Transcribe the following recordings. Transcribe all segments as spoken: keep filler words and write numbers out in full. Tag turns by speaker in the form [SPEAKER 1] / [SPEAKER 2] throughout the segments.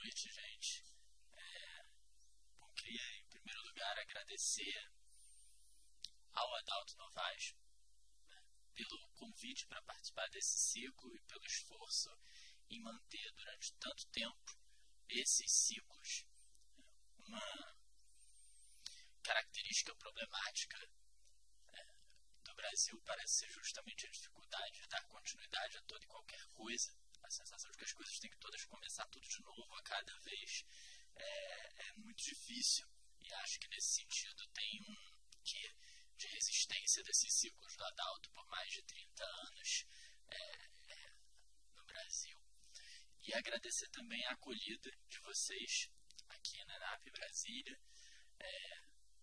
[SPEAKER 1] noite, gente. É, bom, queria, em primeiro lugar, agradecer ao Adalto Novaes, né, pelo convite para participar desse ciclo e pelo esforço em manter durante tanto tempo esses ciclos. Uma característica problemática é, do Brasil parece ser justamente a dificuldade de dar continuidade a toda e qualquer coisa. A sensação de que as coisas têm que todas começar tudo de novo a cada vez é, é muito difícil. E acho que nesse sentido tem um quê de resistência desses ciclos do Adalto por mais de trinta anos é, é, no Brasil. E agradecer também a acolhida de vocês aqui na N A P Brasília. É,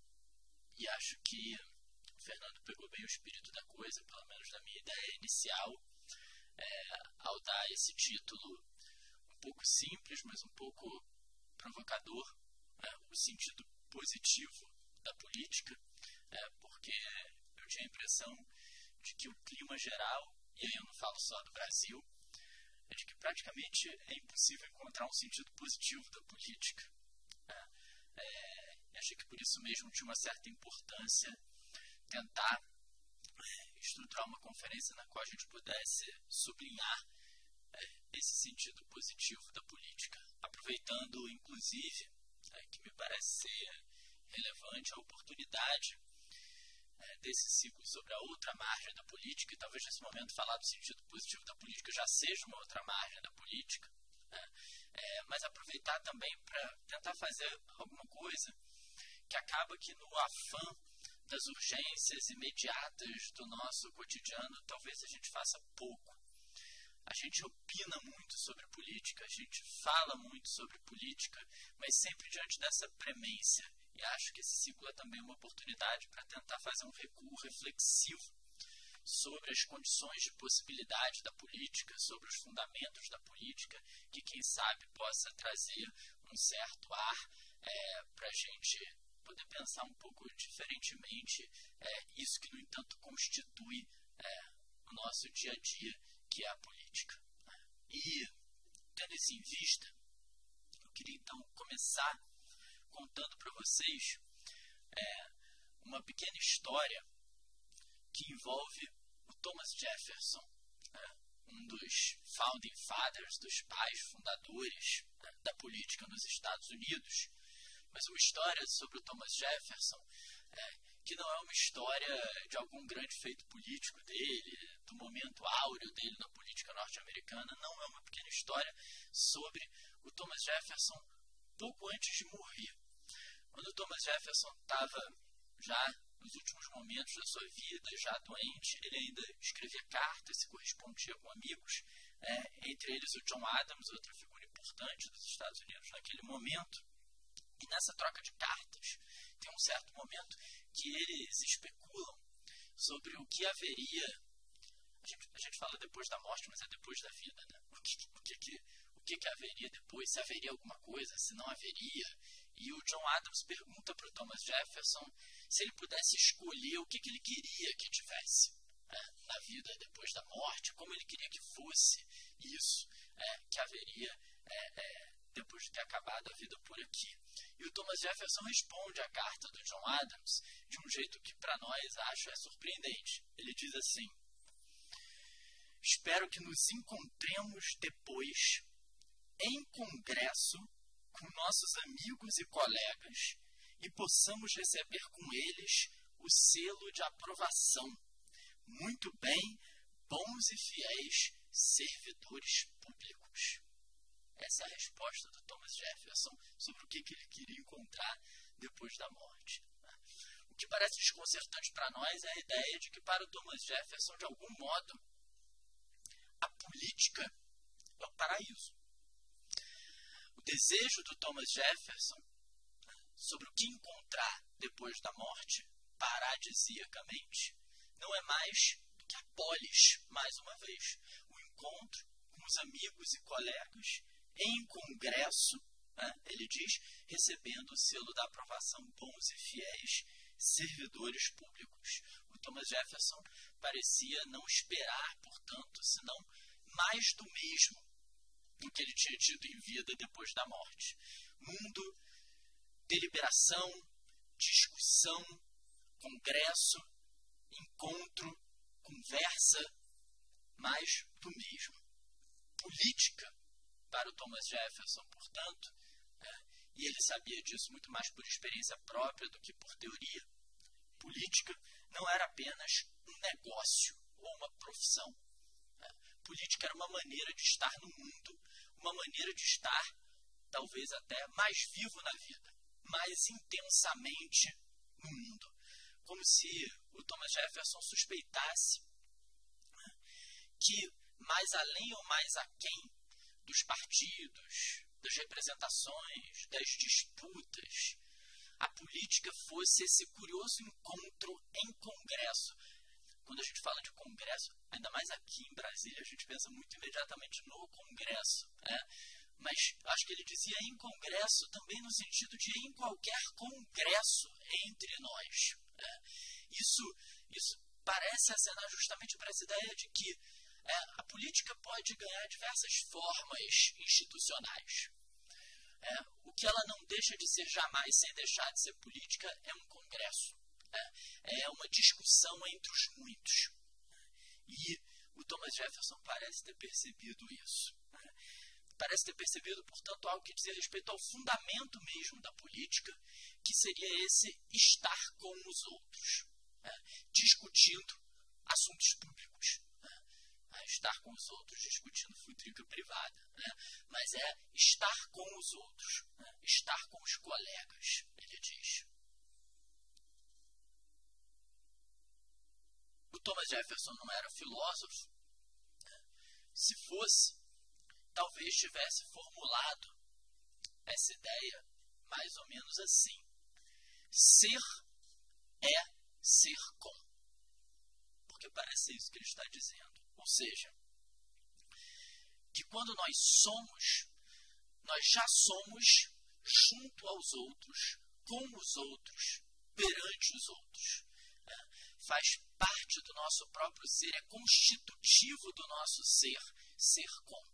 [SPEAKER 1] e acho que o Fernando pegou bem o espírito da coisa, pelo menos da minha ideia inicial, é, ao dar esse título um pouco simples, mas um pouco provocador, né, o sentido positivo da política, é, porque eu tinha a impressão de que o clima geral, e aí eu não falo só do Brasil, é de que praticamente é impossível encontrar um sentido positivo da política. É, é, achei que por isso mesmo tinha uma certa importância tentar estruturar uma conferência na qual a gente pudesse sublinhar é, esse sentido positivo da política, aproveitando, inclusive, é, que me parece ser relevante a oportunidade é, desse ciclo sobre a outra margem da política, e talvez nesse momento falar do sentido positivo da política já seja uma outra margem da política, né? É, mas aproveitar também para tentar fazer alguma coisa que acaba que no afã das urgências imediatas do nosso cotidiano, talvez a gente faça pouco. A gente opina muito sobre política, a gente fala muito sobre política, mas sempre diante dessa premência. E acho que esse ciclo é também uma oportunidade para tentar fazer um recuo reflexivo sobre as condições de possibilidade da política, sobre os fundamentos da política, que quem sabe possa trazer um certo ar é, para a gente poder pensar um pouco diferentemente é, isso que, no entanto, constitui é, o nosso dia a dia, que é a política. E, tendo isso em vista, eu queria então começar contando para vocês é, uma pequena história que envolve o Thomas Jefferson, é, um dos founding fathers, dos pais fundadores é, da política nos Estados Unidos. Mas uma história sobre o Thomas Jefferson, é, que não é uma história de algum grande feito político dele, do momento áureo dele na política norte-americana, não é uma pequena história sobre o Thomas Jefferson pouco antes de morrer. Quando o Thomas Jefferson estava já nos últimos momentos da sua vida, já doente, ele ainda escrevia cartas, se correspondia com amigos, é, entre eles o John Adams, outra figura importante dos Estados Unidos naquele momento. E nessa troca de cartas, tem um certo momento que eles especulam sobre o que haveria. A gente, a gente fala depois da morte, mas é depois da vida, né? O que, o que, que, o que, que haveria depois, se haveria alguma coisa, se não haveria. E o John Adams pergunta para o Thomas Jefferson se ele pudesse escolher o que, que ele queria que tivesse é, na vida depois da morte, como ele queria que fosse isso é, que haveria é, é, depois de ter acabado a vida por aqui. E o Thomas Jefferson responde à carta do John Adams de um jeito que para nós acho é surpreendente. Ele diz assim: espero que nos encontremos depois em congresso com nossos amigos e colegas e possamos receber com eles o selo de aprovação. Muito bem, bons e fiéis servidores públicos. Essa é a resposta do Thomas Jefferson sobre o que, que ele queria encontrar depois da morte. O que parece desconcertante para nós é a ideia de que para o Thomas Jefferson, de algum modo, a política é o paraíso. O desejo do Thomas Jefferson sobre o que encontrar depois da morte, paradisiacamente, não é mais do que a polis, mais uma vez. O encontro com os amigos e colegas em congresso, né, ele diz, recebendo o selo da aprovação, bons e fiéis servidores públicos. O Thomas Jefferson parecia não esperar, portanto, senão mais do mesmo do que ele tinha tido em vida depois da morte. Mundo, deliberação, discussão, congresso, encontro, conversa, mais do mesmo. Política, para o Thomas Jefferson, portanto, é, e ele sabia disso muito mais por experiência própria do que por teoria, política não era apenas um negócio ou uma profissão. É, política era uma maneira de estar no mundo, uma maneira de estar, talvez até, mais vivo na vida, mais intensamente no mundo. Como se o Thomas Jefferson suspeitasse que, mais além ou mais aquém dos partidos, das representações, das disputas, a política fosse esse curioso encontro em congresso. Quando a gente fala de congresso, ainda mais aqui em Brasília, a gente pensa muito imediatamente no congresso, né? Mas acho que ele dizia em congresso também no sentido de em qualquer congresso entre nós. Né? Isso, isso parece acenar justamente para essa ideia de que é, a política pode ganhar diversas formas institucionais. É, o que ela não deixa de ser jamais, sem deixar de ser política, é um congresso. É, é uma discussão entre os muitos. E o Thomas Jefferson parece ter percebido isso. Parece ter percebido, portanto, algo que dizia respeito ao fundamento mesmo da política, que seria esse estar com os outros, é, discutindo assuntos públicos. É, estar com os outros discutindo futrica privada. Né? Mas é estar com os outros, né? Estar com os colegas, ele diz. O Thomas Jefferson não era filósofo. Né? Se fosse, talvez tivesse formulado essa ideia mais ou menos assim. Ser é ser com. Porque parece isso que ele está dizendo. Ou seja, que quando nós somos, nós já somos junto aos outros, com os outros, perante os outros. É, faz parte do nosso próprio ser, é constitutivo do nosso ser, ser com.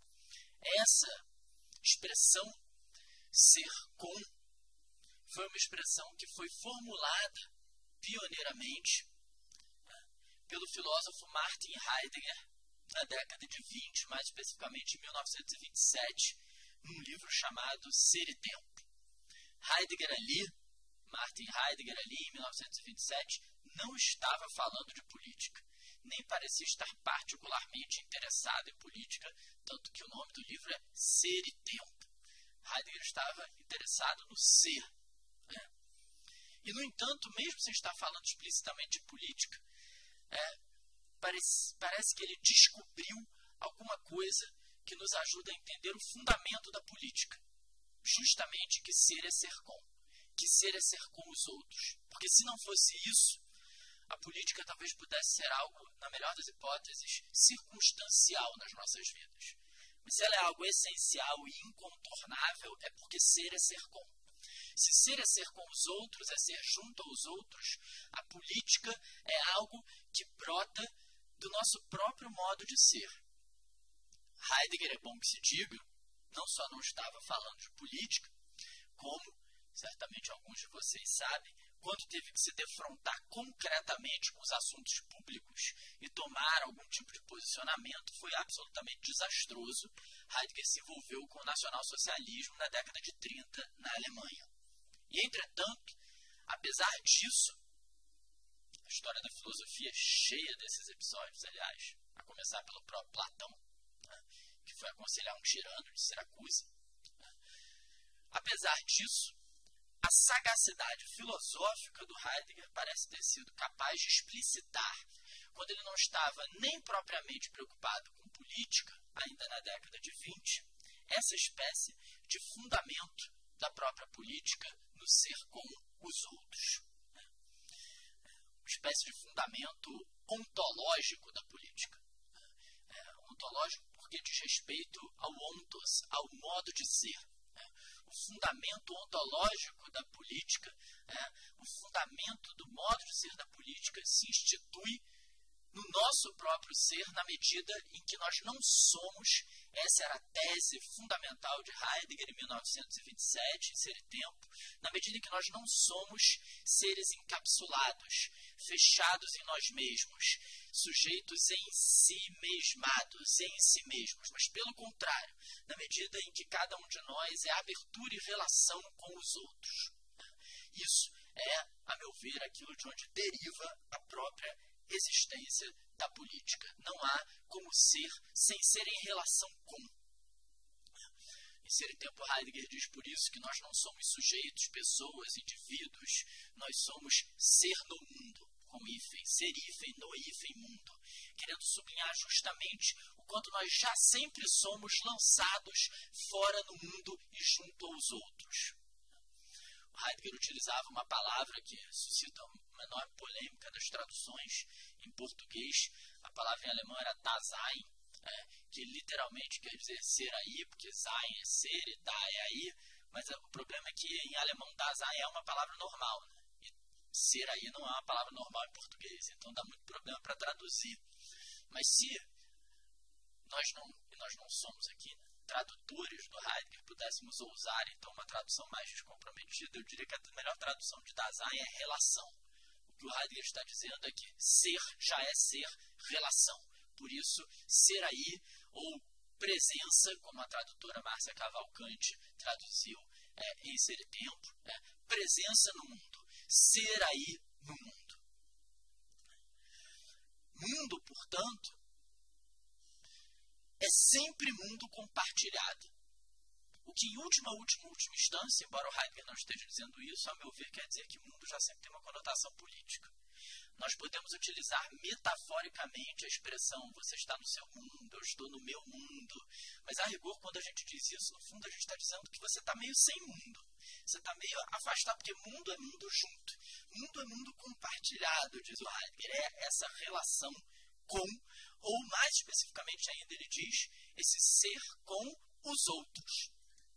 [SPEAKER 1] Essa expressão, ser com, foi uma expressão que foi formulada pioneiramente pelo filósofo Martin Heidegger, na década de vinte, mais especificamente em mil novecentos e vinte e sete, num livro chamado Ser e Tempo. Heidegger ali, Martin Heidegger ali, em mil novecentos e vinte e sete, não estava falando de política, nem parecia estar particularmente interessado em política, tanto que o nome do livro é Ser e Tempo. Heidegger estava interessado no ser. Né? E, no entanto, mesmo sem estar falando explicitamente de política, É, parece, parece que ele descobriu alguma coisa que nos ajuda a entender o fundamento da política. Justamente que ser é ser com. Que ser é ser com os outros. Porque se não fosse isso, a política talvez pudesse ser algo, na melhor das hipóteses, circunstancial nas nossas vidas. Mas se ela é algo essencial e incontornável, é porque ser é ser com. Se ser é ser com os outros, é ser junto aos outros, a política é algo que brota do nosso próprio modo de ser. Heidegger, é bom que se diga, não só não estava falando de política, como, certamente alguns de vocês sabem, quando teve que se defrontar concretamente com os assuntos públicos e tomar algum tipo de posicionamento, foi absolutamente desastroso. Heidegger se envolveu com o nacionalsocialismo na década de trinta na Alemanha. E, entretanto, apesar disso, a história da filosofia é cheia desses episódios, aliás, a começar pelo próprio Platão, né, que foi aconselhar um tirano de Siracusa. Né. Apesar disso, a sagacidade filosófica do Heidegger parece ter sido capaz de explicitar, quando ele não estava nem propriamente preocupado com política, ainda na década de vinte, essa espécie de fundamento da própria política no ser com os outros. Né? Uma espécie de fundamento ontológico da política. É, ontológico porque diz respeito ao ontos, ao modo de ser. Né? O fundamento ontológico da política, é, o fundamento do modo de ser da política se institui no nosso próprio ser, na medida em que nós não somos, essa era a tese fundamental de Heidegger em mil novecentos e vinte e sete, em Ser e Tempo, na medida em que nós não somos seres encapsulados, fechados em nós mesmos, sujeitos em si mesmados, em si mesmos, mas pelo contrário, na medida em que cada um de nós é abertura e relação com os outros. Isso é, a meu ver, aquilo de onde deriva a própria existência da política. Não há como ser sem ser em relação com. Em Ser e Tempo, Heidegger diz por isso que nós não somos sujeitos, pessoas, indivíduos, nós somos ser no mundo, com hífen, ser hífen, no hífen, mundo, querendo sublinhar justamente o quanto nós já sempre somos lançados fora no mundo e junto aos outros. Heidegger utilizava uma palavra que suscita uma enorme polêmica das traduções em português. A palavra em alemão era Dasein, é, que literalmente quer dizer ser aí, porque Sein é ser e da é aí, mas o problema é que em alemão Dasein é uma palavra normal, né? E ser aí não é uma palavra normal em português, então dá muito problema para traduzir. Mas se nós não, e nós não somos aqui, né, tradutores do Heidegger, pudéssemos ousar então uma tradução mais descomprometida, eu diria que a melhor tradução de Dasein é relação. O que o Heidegger está dizendo é que ser já é ser relação. Por isso, ser aí, ou presença, como a tradutora Márcia Cavalcante traduziu é, em Ser e Tempo, é, presença no mundo, ser aí no mundo. Mundo, portanto, é sempre mundo compartilhado. O que em última, última, última instância, embora o Heidegger não esteja dizendo isso, a meu ver, quer dizer que mundo já sempre tem uma conotação política. Nós podemos utilizar metaforicamente a expressão você está no seu mundo, eu estou no meu mundo, mas a rigor, quando a gente diz isso, no fundo a gente está dizendo que você está meio sem mundo. Você está meio afastado, porque mundo é mundo junto. Mundo é mundo compartilhado, diz o Heidegger. É essa relação com, ou mais especificamente ainda ele diz, esse ser com os outros.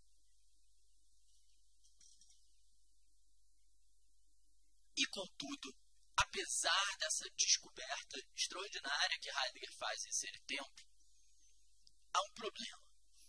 [SPEAKER 1] E contudo, apesar dessa descoberta extraordinária que Heidegger faz em Ser e Tempo, há um problema.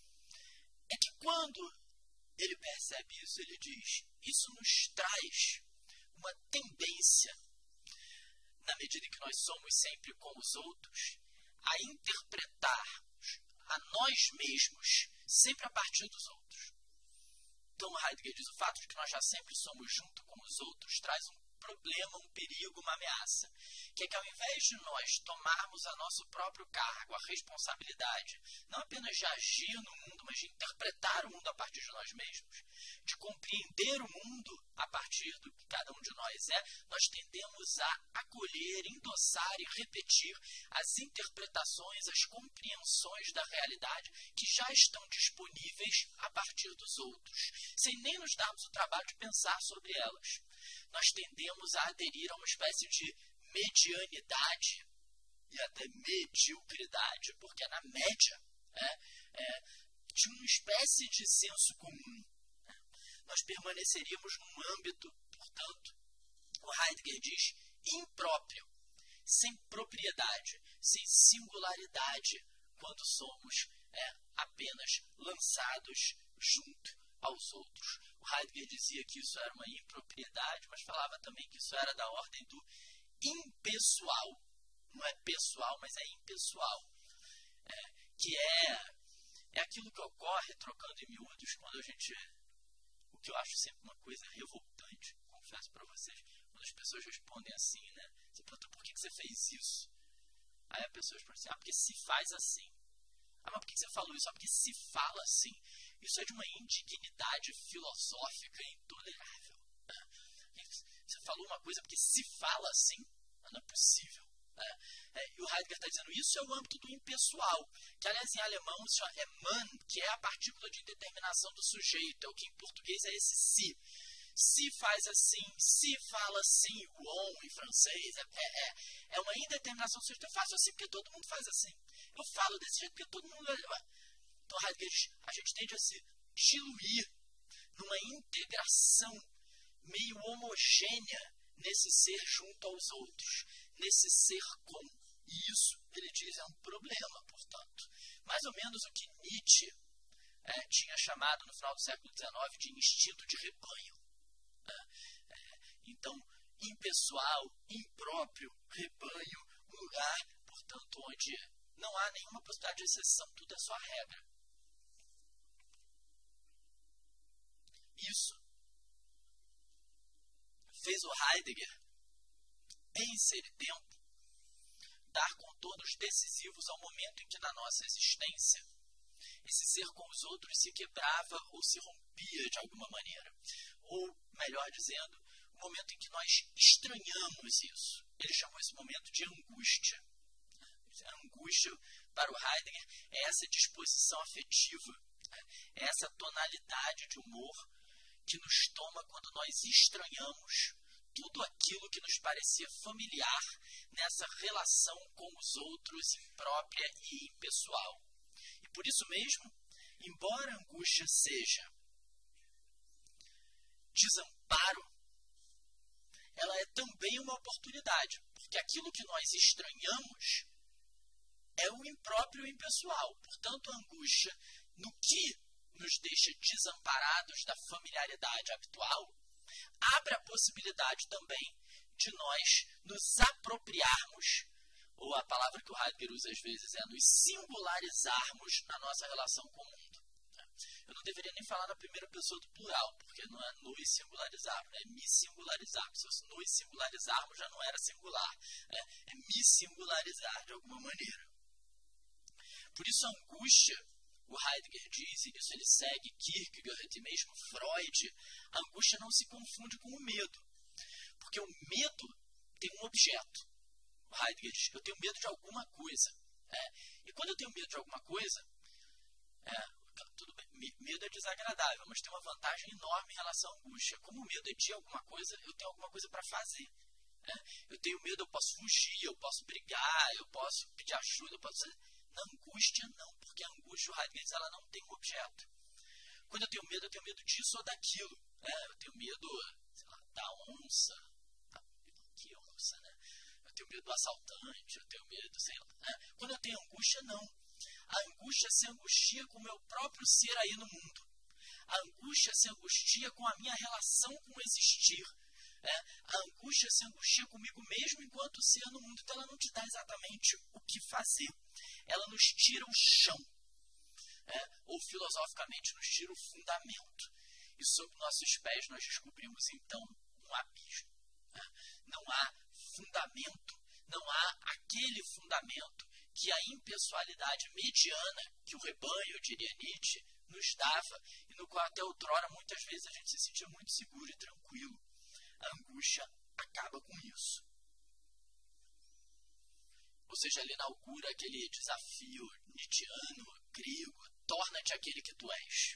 [SPEAKER 1] É que quando ele percebe isso, ele diz, isso nos traz uma tendência, na medida em que nós somos sempre com os outros, a interpretar a nós mesmos sempre a partir dos outros. Então Heidegger diz, o fato de que nós já sempre somos junto com os outros traz um problema, um perigo, uma ameaça, que é que ao invés de nós tomarmos a nosso próprio cargo, a responsabilidade, não apenas de agir no mundo, mas de interpretar o mundo a partir de nós mesmos, de compreender o mundo a partir do que cada um de nós é, nós tendemos a acolher, endossar e repetir as interpretações, as compreensões da realidade que já estão disponíveis a partir dos outros, sem nem nos darmos o trabalho de pensar sobre elas. Nós tendemos a aderir a uma espécie de medianidade e até mediocridade, porque é na média é, é, de uma espécie de senso comum. Nós permaneceríamos num âmbito, portanto, o Heidegger diz, impróprio, sem propriedade, sem singularidade, quando somos é, apenas lançados junto aos outros. O Heidegger dizia que isso era uma impropriedade, mas falava também que isso era da ordem do impessoal. Não é pessoal, mas é impessoal. É, que é, é aquilo que ocorre, trocando em miúdos, quando a gente... O que eu acho sempre uma coisa revoltante, confesso para vocês, quando as pessoas respondem assim, né? Você pergunta, por que você fez isso? Aí a pessoa responde assim, ah, porque se faz assim. Ah, mas por que você falou isso? Ah, porque se fala assim. Isso é de uma indignidade filosófica intolerável. Você falou uma coisa porque se fala assim, não é possível. É, é, e o Heidegger está dizendo, isso é o âmbito do impessoal, que aliás em alemão se chama é man, que é a partícula de indeterminação do sujeito, é o que em português é esse si. Se faz assim, se fala assim, o on em francês, é, é, é uma indeterminação do sujeito. Eu faço assim porque todo mundo faz assim. Eu falo desse jeito porque todo mundo... Então Heidegger diz, a gente tende a se diluir numa integração meio homogênea nesse ser junto aos outros, nesse ser com. E isso, ele diz, é um problema, portanto. Mais ou menos o que Nietzsche é, tinha chamado no final do século dezenove de instinto de rebanho. É, é, então, impessoal, impróprio, rebanho, um lugar, portanto, onde não há nenhuma possibilidade de exceção, tudo é só regra. Isso fez o Heidegger, em Ser e Tempo, dar contornos decisivos ao momento em que na nossa existência esse ser com os outros se quebrava ou se rompia de alguma maneira. Ou, melhor dizendo, o momento em que nós estranhamos isso. Ele chamou esse momento de angústia. A angústia, para o Heidegger, é essa disposição afetiva, é essa tonalidade de humor que nos toma quando nós estranhamos tudo aquilo que nos parecia familiar nessa relação com os outros imprópria e impessoal. E por isso mesmo, embora a angústia seja desamparo, ela é também uma oportunidade, porque aquilo que nós estranhamos é o impróprio e impessoal. Portanto, a angústia, no que nos deixa desamparados da familiaridade habitual, abre a possibilidade também de nós nos apropriarmos, ou a palavra que o Heidegger usa às vezes é nos singularizarmos na nossa relação com o mundo. Eu não deveria nem falar na primeira pessoa do plural, porque não é nos singularizarmos, é me singularizarmos. Se eu nos singularizarmos já não era singular, é, é me singularizar de alguma maneira. Por isso a angústia, o Heidegger diz, e isso ele segue Kierkegaard e mesmo Freud, a angústia não se confunde com o medo. Porque o medo tem um objeto. O Heidegger diz, eu tenho medo de alguma coisa. É, e quando eu tenho medo de alguma coisa, é, tudo bem, medo é desagradável, mas tem uma vantagem enorme em relação à angústia. Como o medo é de alguma coisa, eu tenho alguma coisa para fazer. É, eu tenho medo, eu posso fugir, eu posso brigar, eu posso pedir ajuda, eu posso... Na angústia, não, porque a angústia, o Heidegger diz, ela não tem um objeto. Quando eu tenho medo, eu tenho medo disso ou daquilo. É, eu tenho medo, sei lá, da onça. Da... Que onça, né? Eu tenho medo do assaltante, eu tenho medo, sei lá. É, quando eu tenho angústia, não. A angústia se angustia com o meu próprio ser aí no mundo. A angústia se angustia com a minha relação com o existir. É, a angústia se angustia comigo mesmo enquanto ser no mundo. Então ela não te dá exatamente o que fazer. Ela nos tira o chão. É, ou filosoficamente nos tira o fundamento. E sob nossos pés nós descobrimos então um abismo. É, não há fundamento, não há aquele fundamento que a impessoalidade mediana que o rebanho, diria Nietzsche, nos dava e no qual até outrora muitas vezes a gente se sentia muito seguro e tranquilo. A angústia acaba com isso. Ou seja, ele inaugura aquele desafio nietzschiano, grego, torna-te aquele que tu és.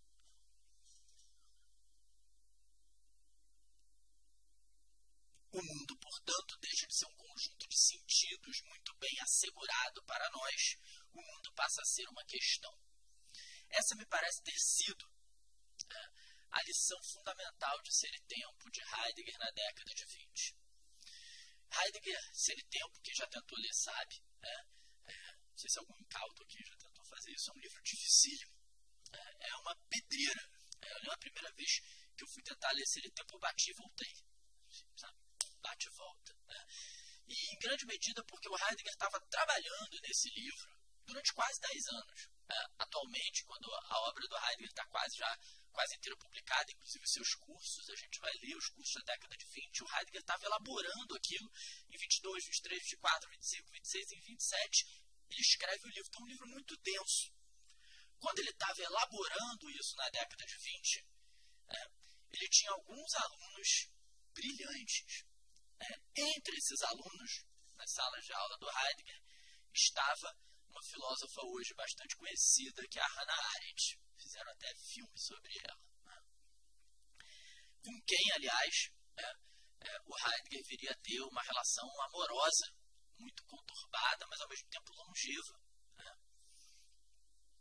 [SPEAKER 1] O mundo, portanto, deixa de ser um conjunto de sentidos muito bem assegurado para nós. O mundo passa a ser uma questão. Essa me parece ter sido é, a lição fundamental de Ser e Tempo, de Heidegger, na década de vinte. Heidegger, Ser e Tempo, quem já tentou ler sabe, é, é, não sei se algum incauto aqui já tentou fazer isso, é um livro dificílimo, é, é uma pedreira. É, eu lembro a primeira vez que eu fui tentar ler Ser e Tempo, eu bati e voltei. Sabe? Bate e volta. Né? E em grande medida porque o Heidegger estava trabalhando nesse livro durante quase dez anos. É, atualmente, quando a obra do Heidegger está quase já quase inteira publicada, inclusive os seus cursos, a gente vai ler os cursos da década de vinte, o Heidegger estava elaborando aquilo em vinte e dois, vinte e três, vinte e quatro, vinte e cinco, vinte e seis e vinte e sete. Ele escreve o livro, então é um livro muito denso. Quando ele estava elaborando isso na década de vinte, é, ele tinha alguns alunos brilhantes. É, entre esses alunos, nas salas de aula do Heidegger, estava uma filósofa hoje bastante conhecida, que é a Hannah Arendt. Fizeram até filme sobre ela. Né? Com quem, aliás, é, é, o Heidegger viria a ter uma relação amorosa, muito conturbada, mas ao mesmo tempo longeva. Né?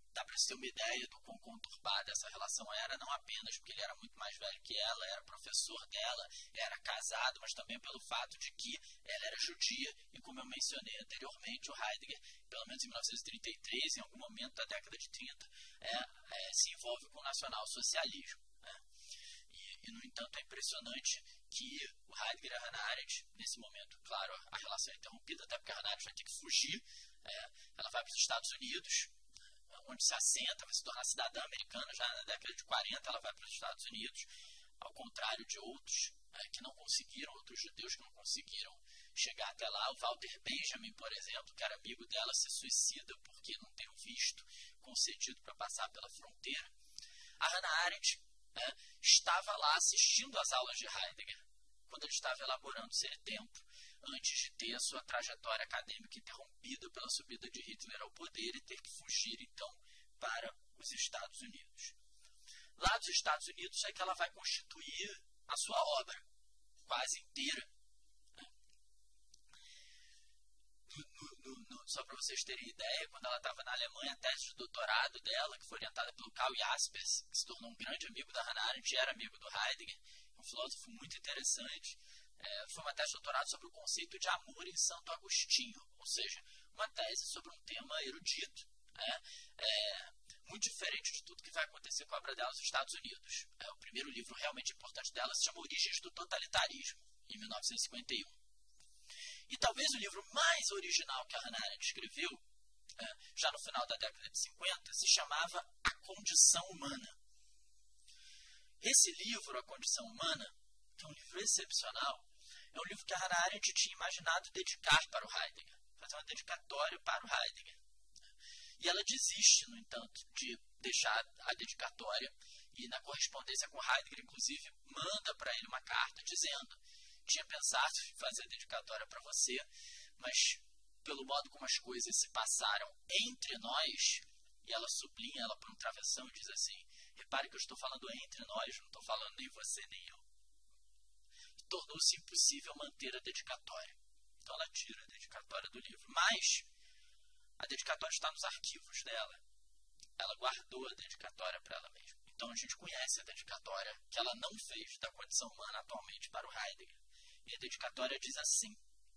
[SPEAKER 1] dá para se ter uma ideia do quão conturbada essa relação era, não apenas porque ele era muito mais velho que ela, era professor dela, era casado, mas também pelo fato de que ela era judia, e como eu mencionei anteriormente, o Heidegger, pelo menos em mil novecentos e trinta e três, em algum momento da década de trinta, é, é, se envolve com o nacionalsocialismo. Né? E, e, no entanto, é impressionante que o Heidegger e a Hannah Arendt, nesse momento, claro, a relação é interrompida, até porque a Hannah Arendt vai ter que fugir, é, ela vai para os Estados Unidos, onde se assenta, vai se tornar cidadã americana, já na década de quarenta ela vai para os Estados Unidos, ao contrário de outros é, que não conseguiram, outros judeus que não conseguiram chegar até lá. O Walter Benjamin, por exemplo, que era amigo dela, se suicida porque não tem um visto concedido para passar pela fronteira. A Hannah Arendt é, estava lá assistindo às aulas de Heidegger, quando ele estava elaborando seu tempo, antes de ter a sua trajetória acadêmica interrompida pela subida de Hitler ao poder e ter que fugir, então, para os Estados Unidos. Lá dos Estados Unidos é que ela vai constituir a sua obra, quase inteira. No, no, no, só para vocês terem ideia, quando ela estava na Alemanha, a tese de doutorado dela, que foi orientada pelo Karl Jaspers, que se tornou um grande amigo da Hannah Arendt, era amigo do Heidegger, um filósofo muito interessante, é, foi uma tese de doutorado sobre o conceito de amor em Santo Agostinho, ou seja, uma tese sobre um tema erudito, é, é, muito diferente de tudo que vai acontecer com a obra dela nos Estados Unidos. É, o primeiro livro realmente importante dela se chama Origens do Totalitarismo, em mil novecentos e cinquenta e um. E talvez o livro mais original que a Hannah Arendt escreveu, é, já no final da década de cinquenta, se chamava A Condição Humana. Esse livro, A Condição Humana, que é um livro excepcional, é um livro que a Hannah Arendt tinha imaginado dedicar para o Heidegger, fazer uma dedicatória para o Heidegger. E ela desiste, no entanto, de deixar a dedicatória e, na correspondência com Heidegger, inclusive, manda para ele uma carta dizendo: tinha pensado em fazer a dedicatória para você, mas pelo modo como as coisas se passaram entre nós, e ela sublinha ela por um travessão e diz assim: repare que eu estou falando entre nós, não estou falando nem você nem eu. Tornou-se impossível manter a dedicatória. Então ela tira a dedicatória do livro. Mas a dedicatória está nos arquivos dela. Ela guardou a dedicatória para ela mesma. Então a gente conhece a dedicatória que ela não fez da Condição Humana atualmente para o Heidegger. E a dedicatória diz assim: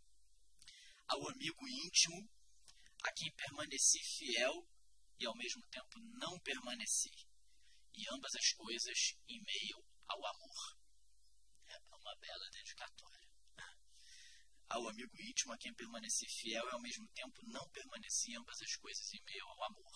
[SPEAKER 1] ao amigo íntimo, a quem permaneci fiel e ao mesmo tempo não permaneci, e ambas as coisas em meio ao amor. É uma bela dedicatória. Ao amigo íntimo, a quem permaneci fiel e ao mesmo tempo não permaneci, ambas as coisas em meio ao amor.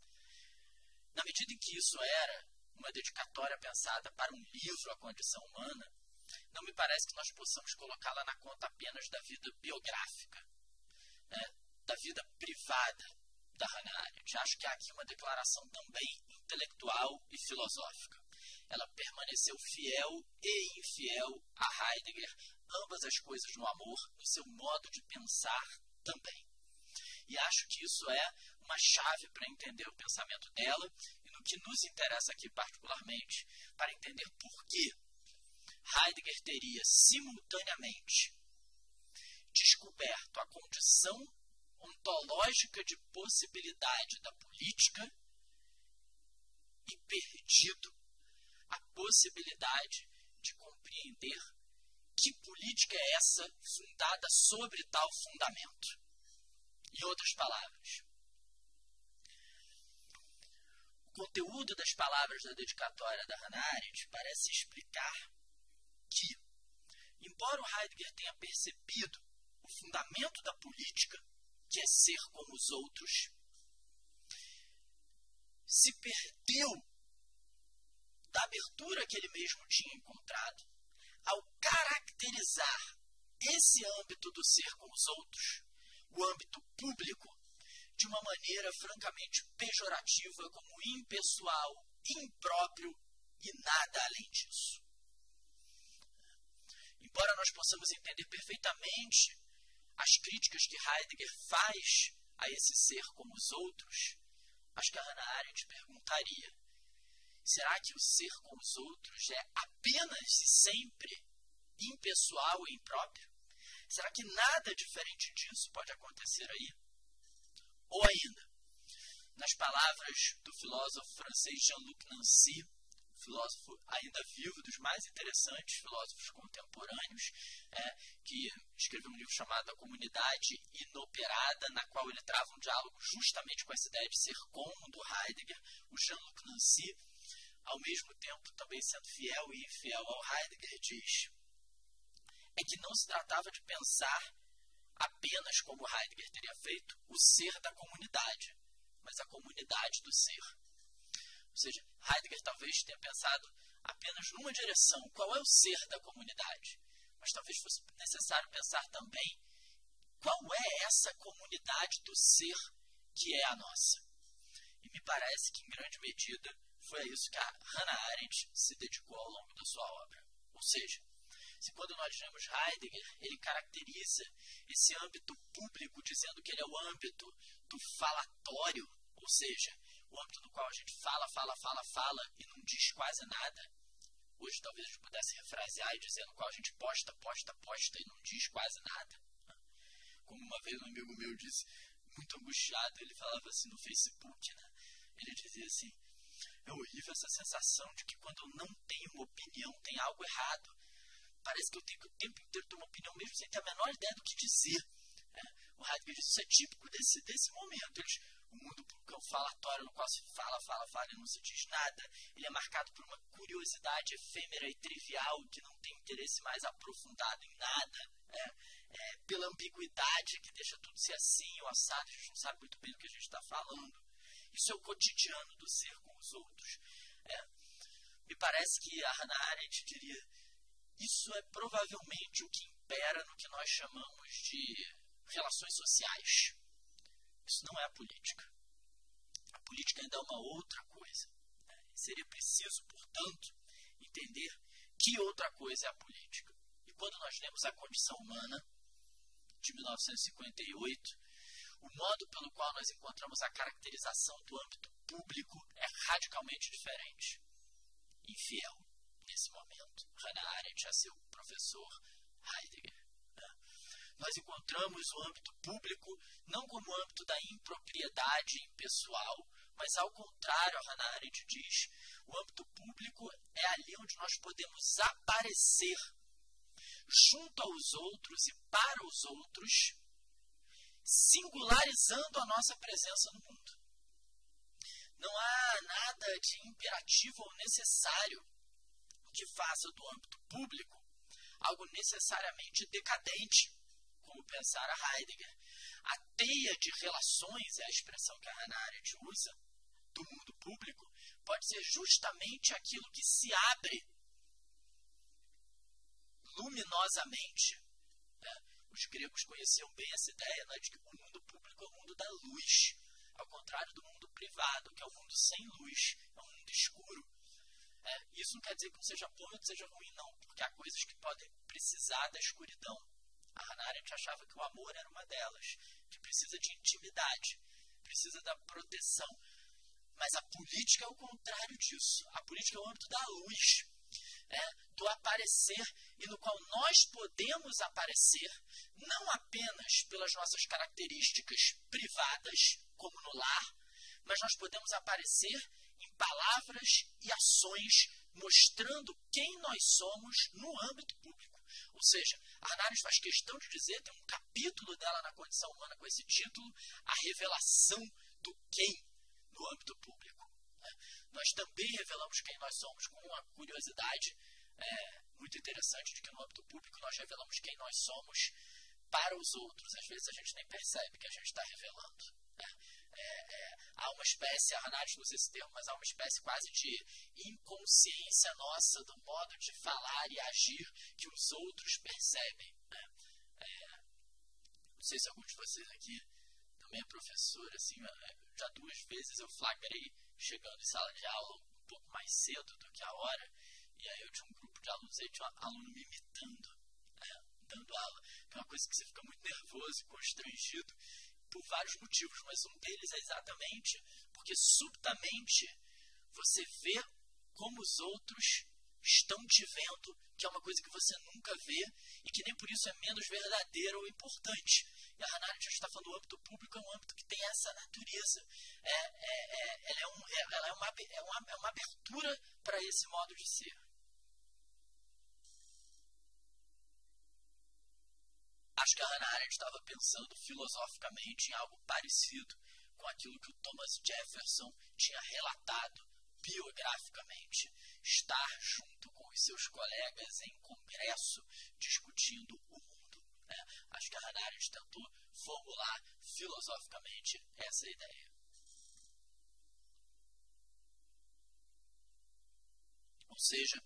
[SPEAKER 1] Na medida em que isso era uma dedicatória pensada para um livro, A Condição Humana, não me parece que nós possamos colocá-la na conta apenas da vida biográfica, né, da vida privada da Hannah Arendt. Acho que há aqui uma declaração também intelectual e filosófica. Ela permaneceu fiel e infiel a Heidegger, ambas as coisas no amor, no seu modo de pensar também. E acho que isso é uma chave para entender o pensamento dela e no que nos interessa aqui particularmente, para entender por que Heidegger teria simultaneamente descoberto a condição ontológica de possibilidade da política e perdido a possibilidade de compreender que política é essa fundada sobre tal fundamento. Em outras palavras, o conteúdo das palavras da dedicatória da Hannah Arendt parece explicar que, embora o Heidegger tenha percebido o fundamento da política, que é ser como os outros, se perdeu da abertura que ele mesmo tinha encontrado ao caracterizar esse âmbito do ser com os outros, o âmbito público, de uma maneira francamente pejorativa, como impessoal, impróprio e nada além disso. Embora nós possamos entender perfeitamente as críticas que Heidegger faz a esse ser como os outros, acho que a Hannah Arendt perguntaria: será que o ser como os outros é apenas e sempre impessoal e impróprio? Será que nada diferente disso pode acontecer aí? Ou ainda, Nas palavras do filósofo francês Jean-Luc Nancy, filósofo ainda vivo, dos mais interessantes filósofos contemporâneos, é, que escreveu um livro chamado A Comunidade Inoperada, na qual ele trava um diálogo justamente com essa ideia de ser como do Heidegger. O Jean-Luc Nancy, ao mesmo tempo também sendo fiel e infiel ao Heidegger, diz é que não se tratava de pensar apenas como Heidegger teria feito o ser da comunidade, mas a comunidade do ser. Ou seja, Heidegger talvez tenha pensado apenas numa direção, qual é o ser da comunidade, mas talvez fosse necessário pensar também qual é essa comunidade do ser que é a nossa. E me parece que, em grande medida, foi a isso que a Hannah Arendt se dedicou ao longo da sua obra. Ou seja, se quando nós lemos Heidegger, ele caracteriza esse âmbito público dizendo que ele é o âmbito do falatório, ou seja, o âmbito no qual a gente fala, fala, fala, fala e não diz quase nada. Hoje talvez a gente pudesse refrasear e dizer no qual a gente posta, posta, posta e não diz quase nada. Como uma vez um amigo meu disse, muito angustiado, ele falava assim no Facebook, né? Ele dizia assim, é horrível essa sensação de que quando eu não tenho uma opinião, tem algo errado. Parece que eu tenho que o tempo inteiro ter uma opinião mesmo sem ter a menor ideia do que dizer. É, o Heidegger diz, isso é típico desse, desse momento. Eles, o mundo público é um falatório no qual se fala, fala, fala e não se diz nada. Ele é marcado por uma curiosidade efêmera e trivial que não tem interesse mais aprofundado em nada. É, é, pela ambiguidade que deixa tudo ser assim ou assado, a gente não sabe muito bem do que a gente está falando. Isso é o cotidiano do ser com os outros. É, me parece que a Hannah Arendt diria, isso é provavelmente o que impera no que nós chamamos de relações sociais. Isso não é a política. A política ainda é uma outra coisa. Né? Seria preciso, portanto, entender que outra coisa é a política. E quando nós lemos A Condição Humana, de mil novecentos e cinquenta e oito, o modo pelo qual nós encontramos a caracterização do âmbito público é radicalmente diferente. Infiel, nesse momento. Hannah Arendt é seu professor Heidegger. Né? Nós encontramos o âmbito público não como o âmbito da impropriedade impessoal, mas ao contrário, a Hannah Arendt diz, o âmbito público é ali onde nós podemos aparecer junto aos outros e para os outros, singularizando a nossa presença no mundo. Não há nada de imperativo ou necessário que faça do âmbito público algo necessariamente decadente, como pensara Heidegger. A teia de relações, é a expressão que a Hannah Arendt usa, do mundo público, pode ser justamente aquilo que se abre luminosamente. Né? Os gregos conheciam bem essa ideia, né, de que o mundo público é o mundo da luz, ao contrário do mundo privado, que é o mundo sem luz, é um mundo escuro. É, isso não quer dizer que não seja bom ou que seja ruim, não, porque há coisas que podem precisar da escuridão. A Hannah Arendt achava que o amor era uma delas, que precisa de intimidade, precisa da proteção. Mas a política é o contrário disso. A política é o âmbito da luz, é, do aparecer, e no qual nós podemos aparecer, não apenas pelas nossas características privadas, como no lar, mas nós podemos aparecer em palavras e ações, mostrando quem nós somos no âmbito público. Ou seja, a Hannah Arendt faz questão de dizer, tem um capítulo dela na Condição Humana com esse título, a revelação do quem no âmbito público. Né? Nós também revelamos quem nós somos com uma curiosidade é, muito interessante de que no âmbito público nós revelamos quem nós somos para os outros. Às vezes a gente nem percebe que a gente está revelando. Né? É, é, há uma espécie, a Hannah Arendt usa esse termo, mas há uma espécie quase de inconsciência nossa do modo de falar e agir que os outros percebem. Né? É, não sei se algum de vocês aqui também é professor, assim, já duas vezes eu flagrei chegando em sala de aula um pouco mais cedo do que a hora, e aí eu tinha um grupo de alunos aí, tinha um aluno me imitando, né, dando aula, que é uma coisa que você fica muito nervoso e constrangido por vários motivos, mas um deles é exatamente porque subitamente você vê como os outros estão te vendo, que é uma coisa que você nunca vê e que nem por isso é menos verdadeira ou importante. E a Hannah Arendt está falando do âmbito público, é um âmbito que tem essa natureza. É, é, é, ela é, um, é, ela é, uma, é, uma, é uma abertura para esse modo de ser. Acho que a Hannah Arendt estava pensando filosoficamente em algo parecido com aquilo que o Thomas Jefferson tinha relatado biograficamente. Estar junto com os seus colegas em congresso discutindo o mundo. Né? Acho que a Hannah Arendt tentou formular filosoficamente essa ideia. Ou seja,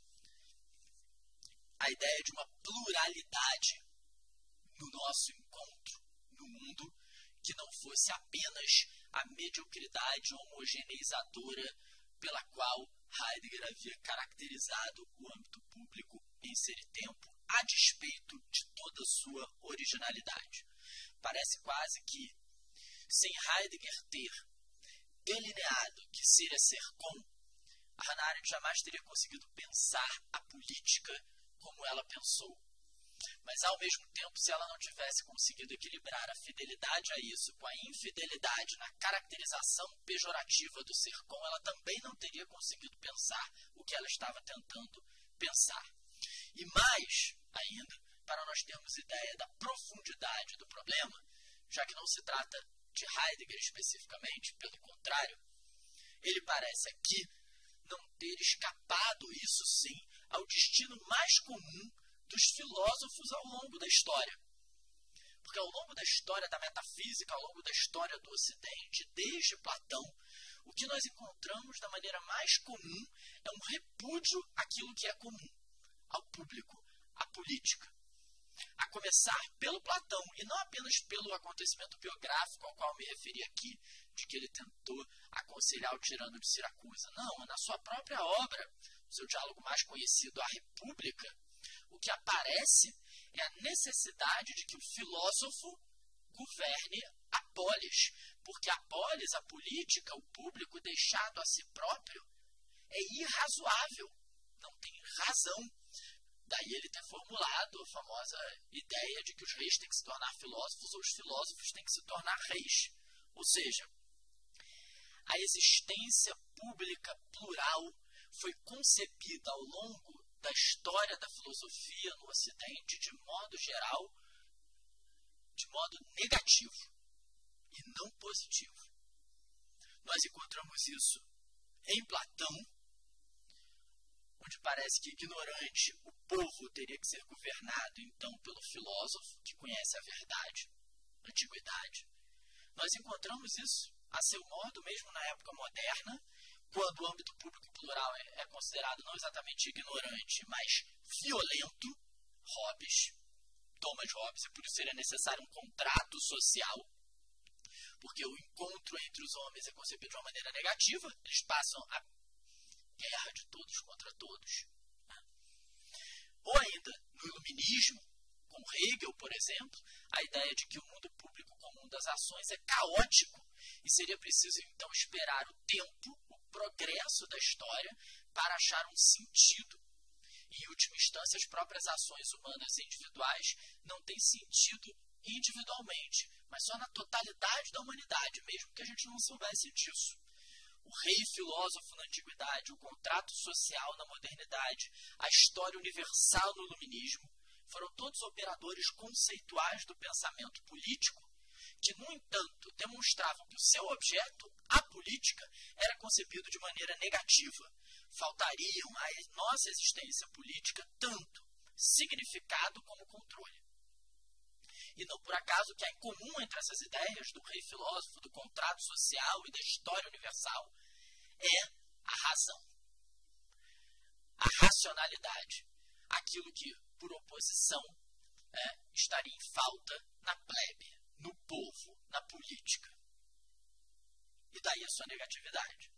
[SPEAKER 1] a ideia de uma pluralidade no nosso encontro no mundo que não fosse apenas a mediocridade homogeneizadora pela qual Heidegger havia caracterizado o âmbito público em Ser e Tempo, a despeito de toda sua originalidade. Parece quase que, sem Heidegger ter delineado que ser é ser com, a Hannah Arendt jamais teria conseguido pensar a política como ela pensou. Mas, ao mesmo tempo, se ela não tivesse conseguido equilibrar a fidelidade a isso com a infidelidade na caracterização pejorativa do ser com, ela também não teria conseguido pensar o que ela estava tentando pensar. E mais ainda, para nós termos ideia da profundidade do problema, já que não se trata de Heidegger especificamente, pelo contrário, ele parece aqui não ter escapado, isso sim, ao destino mais comum dos filósofos ao longo da história. Porque ao longo da história da metafísica, ao longo da história do Ocidente, desde Platão, o que nós encontramos da maneira mais comum é um repúdio àquilo que é comum, ao público, à política. A começar pelo Platão, e não apenas pelo acontecimento biográfico ao qual me referi aqui, de que ele tentou aconselhar o tirano de Siracusa. Não, na sua própria obra, o seu diálogo mais conhecido, A República, o que aparece é a necessidade de que o filósofo governe a polis, porque a polis, a política, o público deixado a si próprio é irrazoável, não tem razão. Daí ele ter formulado a famosa ideia de que os reis têm que se tornar filósofos ou os filósofos têm que se tornar reis. Ou seja, a existência pública plural foi concebida ao longo da história da filosofia no Ocidente, de modo geral, de modo negativo e não positivo. Nós encontramos isso em Platão, onde parece que, ignorante, o povo teria que ser governado, então, pelo filósofo que conhece a verdade, a antiguidade. Nós encontramos isso, a seu modo, mesmo na época moderna, quando o âmbito público plural é, é considerado não exatamente ignorante, mas violento. Hobbes, Thomas Hobbes, e por isso seria necessário um contrato social, porque o encontro entre os homens é concebido de uma maneira negativa, eles passam a guerra de todos contra todos. Ou ainda, no iluminismo, com Hegel, por exemplo, a ideia de que o mundo público comum das ações é caótico e seria preciso, então, esperar o tempo, o progresso da história para achar um sentido. E, em última instância, as próprias ações humanas e individuais não têm sentido individualmente, mas só na totalidade da humanidade, mesmo que a gente não soubesse disso. O rei filósofo na antiguidade, o contrato social na modernidade, a história universal no iluminismo, foram todos operadores conceituais do pensamento político, que, no entanto, demonstravam que o seu objeto, a política, era concebido de maneira negativa. Faltariam à nossa existência política tanto significado como controle. E não por acaso que há em comum entre essas ideias do rei filósofo, do contrato social e da história universal é a razão, a racionalidade, aquilo que, por oposição, é, estaria em falta na plebe, no povo, na política. E daí a sua negatividade.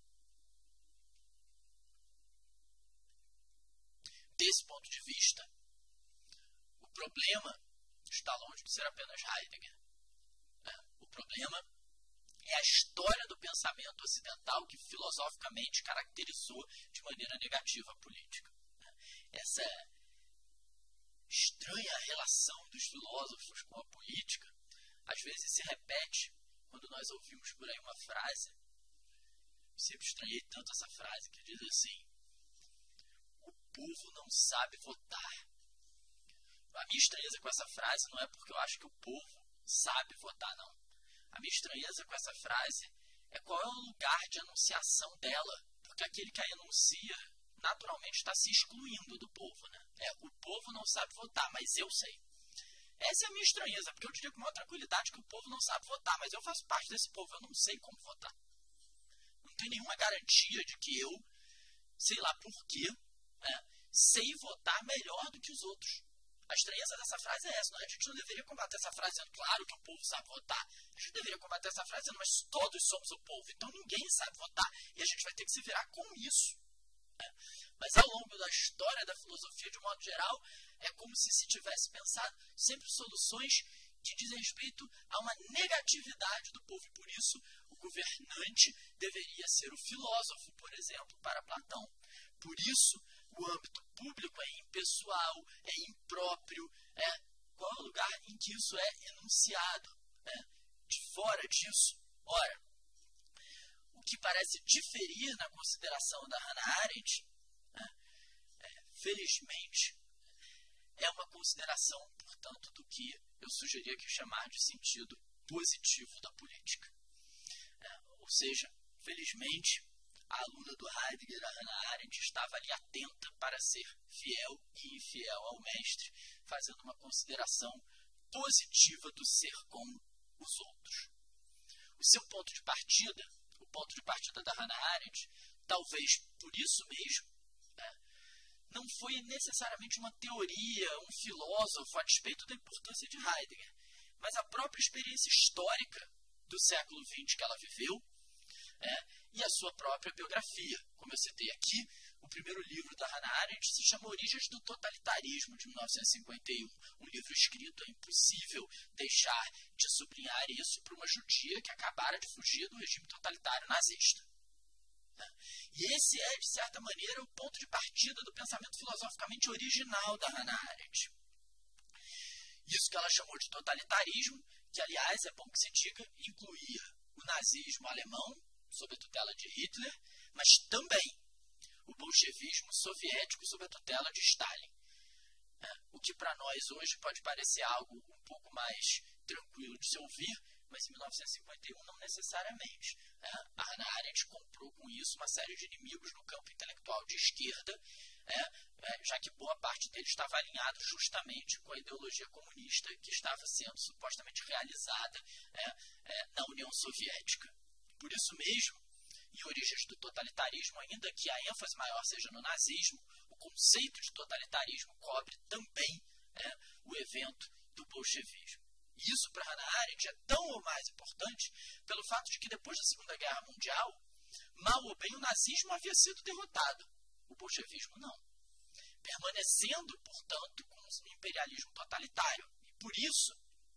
[SPEAKER 1] Desse ponto de vista, o problema está longe de ser apenas Heidegger. É, o problema é a história do pensamento ocidental que filosoficamente caracterizou de maneira negativa a política. essa estranha relação dos filósofos com a política, às vezes se repete quando nós ouvimos por aí uma frase. Eu sempre estranhei tanto essa frase que diz assim: o povo não sabe votar. A minha estranheza com essa frase não é porque eu acho que o povo sabe votar, não. A minha estranheza com essa frase é qual é o lugar de anunciação dela, porque aquele que a enuncia naturalmente está se excluindo do povo, né? É, o povo não sabe votar, mas eu sei. Essa é a minha estranheza, porque eu diria com maior tranquilidade que o povo não sabe votar, mas eu faço parte desse povo, eu não sei como votar. Não tenho nenhuma garantia de que eu, sei lá por quê, né, sei votar melhor do que os outros. A estranheza dessa frase é essa, não é? A gente não deveria combater essa frase dizendo, claro que o povo sabe votar. A gente deveria combater essa frase dizendo, mas todos somos o povo, então ninguém sabe votar e a gente vai ter que se virar com isso. Né? Mas ao longo da história da filosofia, de um modo geral, é como se se tivesse pensado sempre soluções que dizem respeito a uma negatividade do povo. E por isso, o governante deveria ser o filósofo, por exemplo, para Platão. Por isso, o âmbito público é impessoal, é impróprio. É, qual é o lugar em que isso é enunciado? É, de fora disso, ora, o que parece diferir na consideração da Hannah Arendt, é, é, felizmente, é uma consideração, portanto, do que eu sugeria que chamar de sentido positivo da política. É, ou seja, felizmente, a aluna do Heidegger, a Hannah Arendt, estava ali atenta para ser fiel e infiel ao mestre, fazendo uma consideração positiva do ser com os outros. O seu ponto de partida, o ponto de partida da Hannah Arendt, talvez por isso mesmo, né, não foi necessariamente uma teoria, um filósofo a despeito da importância de Heidegger, mas a própria experiência histórica do século vinte que ela viveu, é, e a sua própria biografia. Como eu citei aqui, o primeiro livro da Hannah Arendt se chama Origens do Totalitarismo, de mil novecentos e cinquenta e um. Um livro escrito, é impossível deixar de sublinhar isso para uma judia que acabara de fugir do regime totalitário nazista. E esse é, de certa maneira, o ponto de partida do pensamento filosoficamente original da Hannah Arendt. Isso que ela chamou de totalitarismo, que, aliás, é bom que se diga, incluía o nazismo alemão, sob a tutela de Hitler, mas também o bolchevismo soviético sob a tutela de Stalin. É, o que para nós hoje pode parecer algo um pouco mais tranquilo de se ouvir, mas em mil novecentos e cinquenta e um não necessariamente. É, a Hannah Arendt comprou com isso uma série de inimigos no campo intelectual de esquerda, é, é, já que boa parte dele estava alinhado justamente com a ideologia comunista que estava sendo supostamente realizada é, é, na União Soviética. Por isso mesmo, em Origens do Totalitarismo, ainda que a ênfase maior seja no nazismo, o conceito de totalitarismo cobre também é, o evento do bolchevismo. E isso, para Hannah Arendt, é tão ou mais importante pelo fato de que, depois da Segunda Guerra Mundial, mal ou bem o nazismo havia sido derrotado, o bolchevismo não. Permanecendo, portanto, com o imperialismo totalitário. E por isso,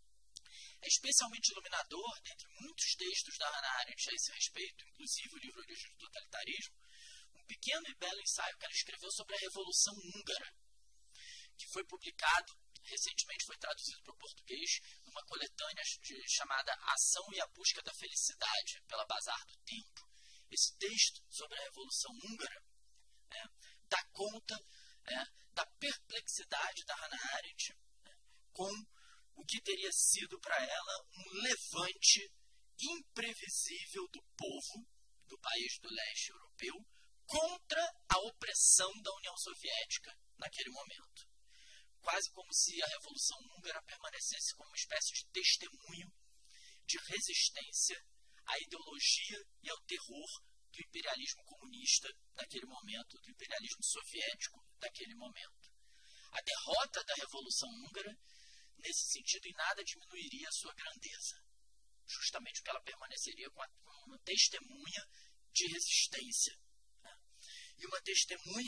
[SPEAKER 1] é especialmente iluminador, dentre muitos textos da Hannah Arendt a esse respeito, inclusive o livro Origens do Totalitarismo, um pequeno e belo ensaio que ela escreveu sobre a Revolução Húngara, que foi publicado, recentemente foi traduzido para o português, numa coletânea de, chamada Ação e a Busca da Felicidade, pela Bazar do Tempo. Esse texto sobre a Revolução Húngara é, dá conta é, da perplexidade da Hannah Arendt é, com o que teria sido para ela um levante imprevisível do povo do país do leste europeu contra a opressão da União Soviética naquele momento. Quase como se a Revolução Húngara permanecesse como uma espécie de testemunho de resistência à ideologia e ao terror do imperialismo comunista naquele momento, do imperialismo soviético daquele momento. A derrota da Revolução Húngara, nesse sentido, em nada diminuiria a sua grandeza, justamente porque ela permaneceria com uma testemunha de resistência. Né? E uma testemunha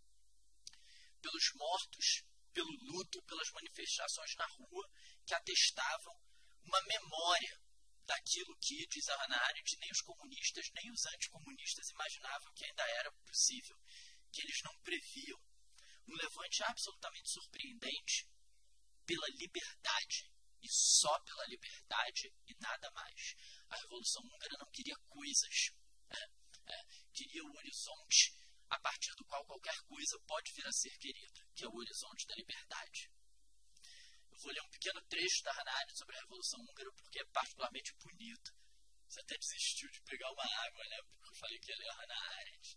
[SPEAKER 1] pelos mortos, pelo luto, pelas manifestações na rua, que atestavam uma memória daquilo que, diz a Hannah Arendt, nem os comunistas, nem os anticomunistas imaginavam que ainda era possível, que eles não previam. Um levante absolutamente surpreendente pela liberdade, e só pela liberdade e nada mais. A Revolução Húngara não queria coisas, é, é, queria o horizonte a partir do qual qualquer coisa pode vir a ser querida, que é o horizonte da liberdade. Eu vou ler um pequeno trecho da Hannah Arendt sobre a Revolução Húngara porque é particularmente bonito. Você até desistiu de pegar uma água, né? Porque eu falei que ia ler a Hannah Arendt.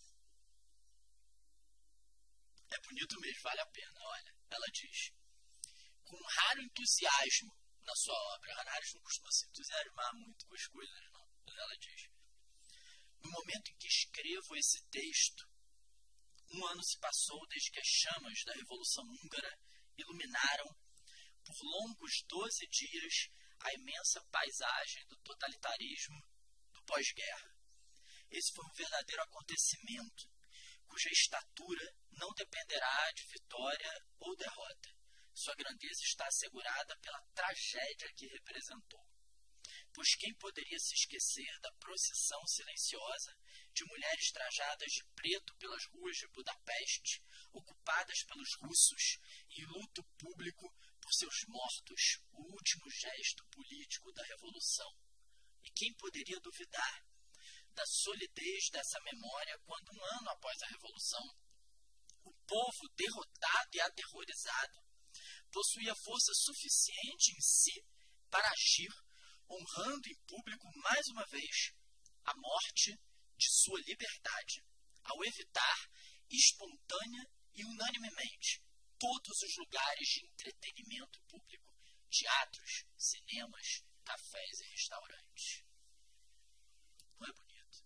[SPEAKER 1] É bonito mesmo, vale a pena, olha. Ela diz: com um raro entusiasmo na sua obra. A Hannah Arendt não costuma se entusiasmar muito com as coisas, não. Mas ela diz: no momento em que escrevo esse texto, um ano se passou desde que as chamas da Revolução Húngara iluminaram por longos doze dias a imensa paisagem do totalitarismo do pós-guerra. Esse foi um verdadeiro acontecimento, cuja estatura não dependerá de vitória ou derrota. Sua grandeza está assegurada pela tragédia que representou. Pois quem poderia se esquecer da procissão silenciosa de mulheres trajadas de preto pelas ruas de Budapeste, ocupadas pelos russos, em luto público por seus mortos, o último gesto político da Revolução? E quem poderia duvidar da solidez dessa memória quando, um ano após a Revolução, o povo derrotado e aterrorizado possuía força suficiente em si para agir, honrando em público mais uma vez a morte de sua liberdade, ao evitar espontânea e unanimemente todos os lugares de entretenimento público, teatros, cinemas, cafés e restaurantes. Não é bonito?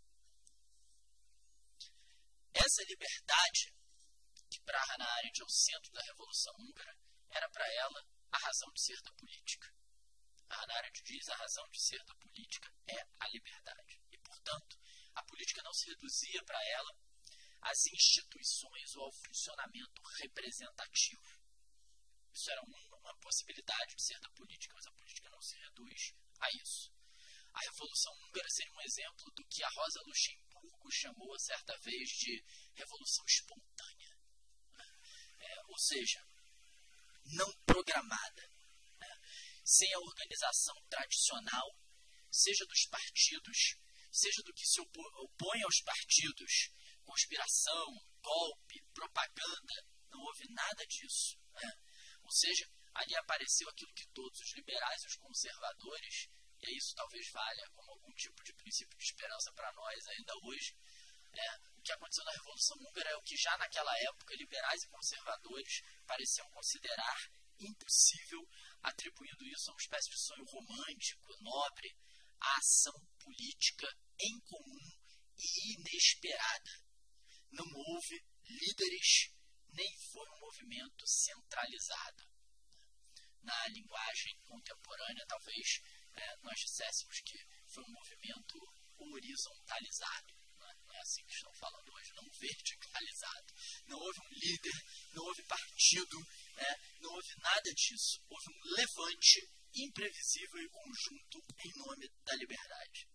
[SPEAKER 1] Essa liberdade, que para Hannah Arendt é o centro da Revolução Húngara, era para ela a razão de ser da política. A Hannah Arendt diz: a razão de ser da política é a liberdade. E, portanto, a política não se reduzia para ela às instituições ou ao funcionamento representativo. Isso era uma, uma possibilidade de ser da política, mas a política não se reduz a isso. A Revolução Húngara seria um exemplo do que a Rosa Luxemburgo chamou certa vez de revolução espontânea. É, ou seja, não programada, né? Sem a organização tradicional, seja dos partidos, seja do que se opõe aos partidos, conspiração, golpe, propaganda, não houve nada disso, né? Ou seja, ali apareceu aquilo que todos os liberais e os conservadores, e isso talvez valha como algum tipo de princípio de esperança para nós ainda hoje, né? O que aconteceu na Revolução Húngara é o que já naquela época liberais e conservadores pareciam considerar impossível, atribuindo isso a uma espécie de sonho romântico, nobre, a ação política em comum e inesperada. Não houve líderes, nem foi um movimento centralizado. Na linguagem contemporânea, talvez é, nós disséssemos que foi um movimento horizontalizado. Não é assim que estão falando hoje, não verticalizado. Não houve um líder, não houve partido, né? Não houve nada disso. Houve um levante imprevisível e conjunto em nome da liberdade.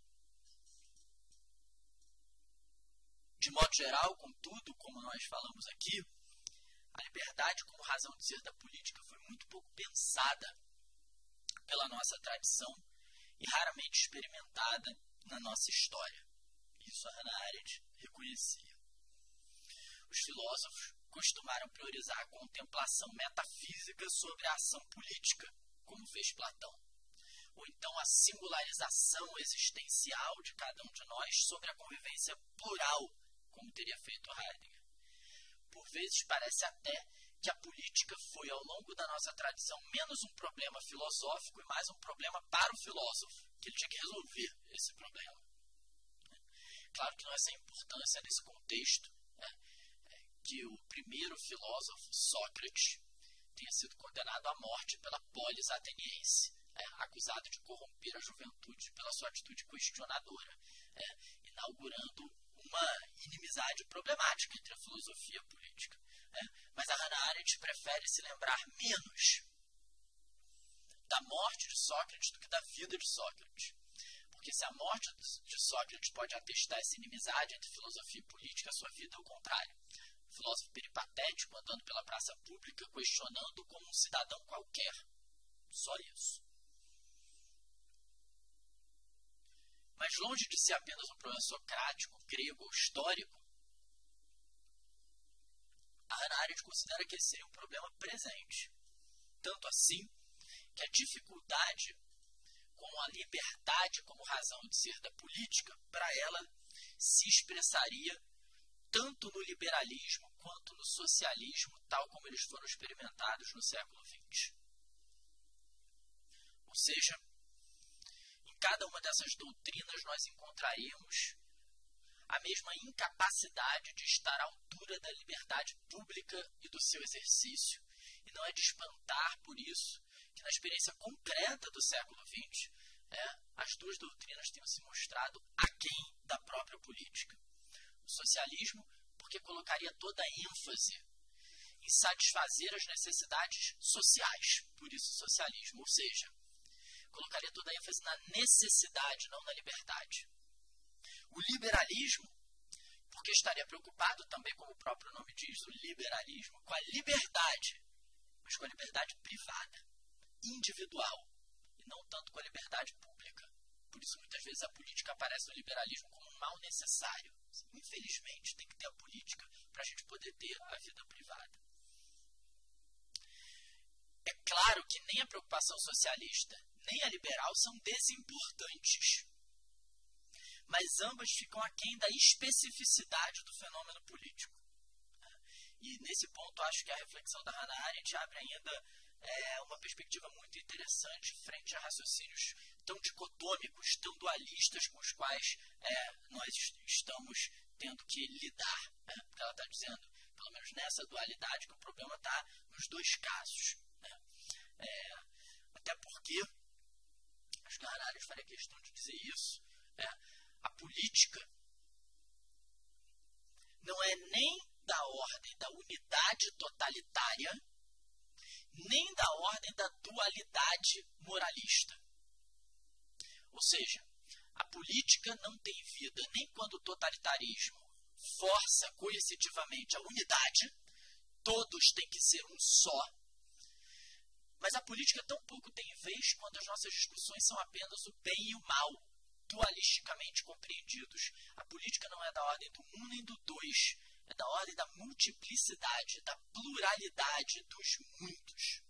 [SPEAKER 1] De modo geral, contudo, como nós falamos aqui, a liberdade como razão de ser da política foi muito pouco pensada pela nossa tradição e raramente experimentada na nossa história. Isso a Hannah Arendt reconhecia. Os filósofos costumaram priorizar a contemplação metafísica sobre a ação política, como fez Platão, ou então a singularização existencial de cada um de nós sobre a convivência plural, como teria feito Heidegger. Por vezes parece até que a política foi, ao longo da nossa tradição, menos um problema filosófico e mais um problema para o filósofo, que ele tinha que resolver esse problema. Claro que não é sem importância nesse contexto, né, que o primeiro filósofo, Sócrates, tenha sido condenado à morte pela polis ateniense, né, acusado de corromper a juventude pela sua atitude questionadora, né, inaugurando uma inimizade problemática entre a filosofia e a política. Né. Mas a Hannah Arendt prefere se lembrar menos da morte de Sócrates do que da vida de Sócrates. Porque se a morte de Sócrates pode atestar essa inimizade entre filosofia e política, a sua vida é o contrário. filósofo peripatético andando pela praça pública questionando como um cidadão qualquer. Só isso. Mas longe de ser apenas um problema socrático, grego ou histórico, a Hannah Arendt considera que esse seria um problema presente. Tanto assim que a dificuldade com a liberdade como razão de ser da política, para ela, se expressaria tanto no liberalismo quanto no socialismo, tal como eles foram experimentados no século vinte. Ou seja, em cada uma dessas doutrinas nós encontraríamos a mesma incapacidade de estar à altura da liberdade pública e do seu exercício. E não é de espantar por isso que na experiência concreta do século vinte, é, as duas doutrinas tenham se mostrado aquém da própria política. O socialismo, porque colocaria toda a ênfase em satisfazer as necessidades sociais, por isso socialismo, ou seja, colocaria toda a ênfase na necessidade, não na liberdade. O liberalismo, porque estaria preocupado também, como o próprio nome diz, o liberalismo, com a liberdade, mas com a liberdade privada, individual, e não tanto com a liberdade pública. Por isso, muitas vezes, a política aparece no liberalismo como um mal necessário. Infelizmente, tem que ter a política para a gente poder ter a vida privada. É claro que nem a preocupação socialista, nem a liberal são desimportantes. Mas ambas ficam aquém da especificidade do fenômeno político. E nesse ponto, acho que a reflexão da Hannah Arendt abre ainda é, uma perspectiva muito interessante frente a raciocínios tão dicotômicos, tão dualistas com os quais é, nós estamos tendo que lidar. Né? Porque ela está dizendo, pelo menos nessa dualidade, que o problema está nos dois casos. Né? É, até porque, acho que a Hannah Arendt faria questão de dizer isso, é, a política não é nem da ordem da unidade totalitária, nem da ordem da dualidade moralista. Ou seja, a política não tem vida nem quando o totalitarismo força coercitivamente a unidade, todos têm que ser um só, mas a política tão pouco tem vez quando as nossas discussões são apenas o bem e o mal, dualisticamente compreendidos. A política não é da ordem do um nem do dois, é da ordem da multiplicidade, da pluralidade dos muitos.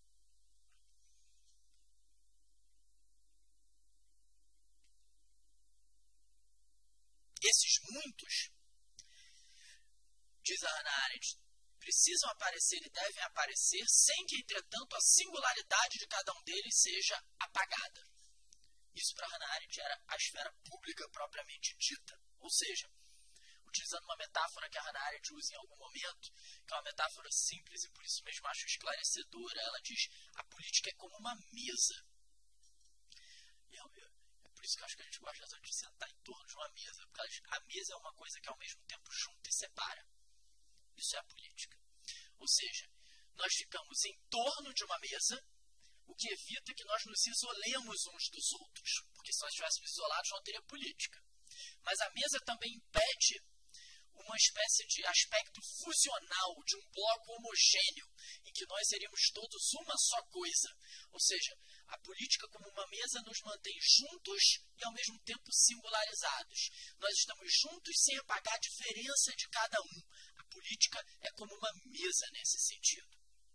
[SPEAKER 1] Esses muitos, diz a Hannah Arendt, precisam aparecer e devem aparecer sem que, entretanto, a singularidade de cada um deles seja apagada. Isso para Hannah Arendt era a esfera pública propriamente dita. Ou seja, utilizando uma metáfora que a Hannah Arendt usa em algum momento, que é uma metáfora simples e por isso mesmo acho esclarecedora, ela diz, a política é como uma mesa. E é por isso que eu acho que a gente gosta de sentar em torno de uma mesa, porque a mesa é uma coisa que ao mesmo tempo junta e separa. Isso é a política. Ou seja, nós ficamos em torno de uma mesa, o que evita que nós nos isolemos uns dos outros, porque se nós estivéssemos isolados não teria política. Mas a mesa também impede uma espécie de aspecto fusional, de um bloco homogêneo, em que nós seríamos todos uma só coisa. Ou seja, a política como uma mesa nos mantém juntos e ao mesmo tempo singularizados. Nós estamos juntos sem apagar a diferença de cada um. A política é como uma mesa nesse sentido.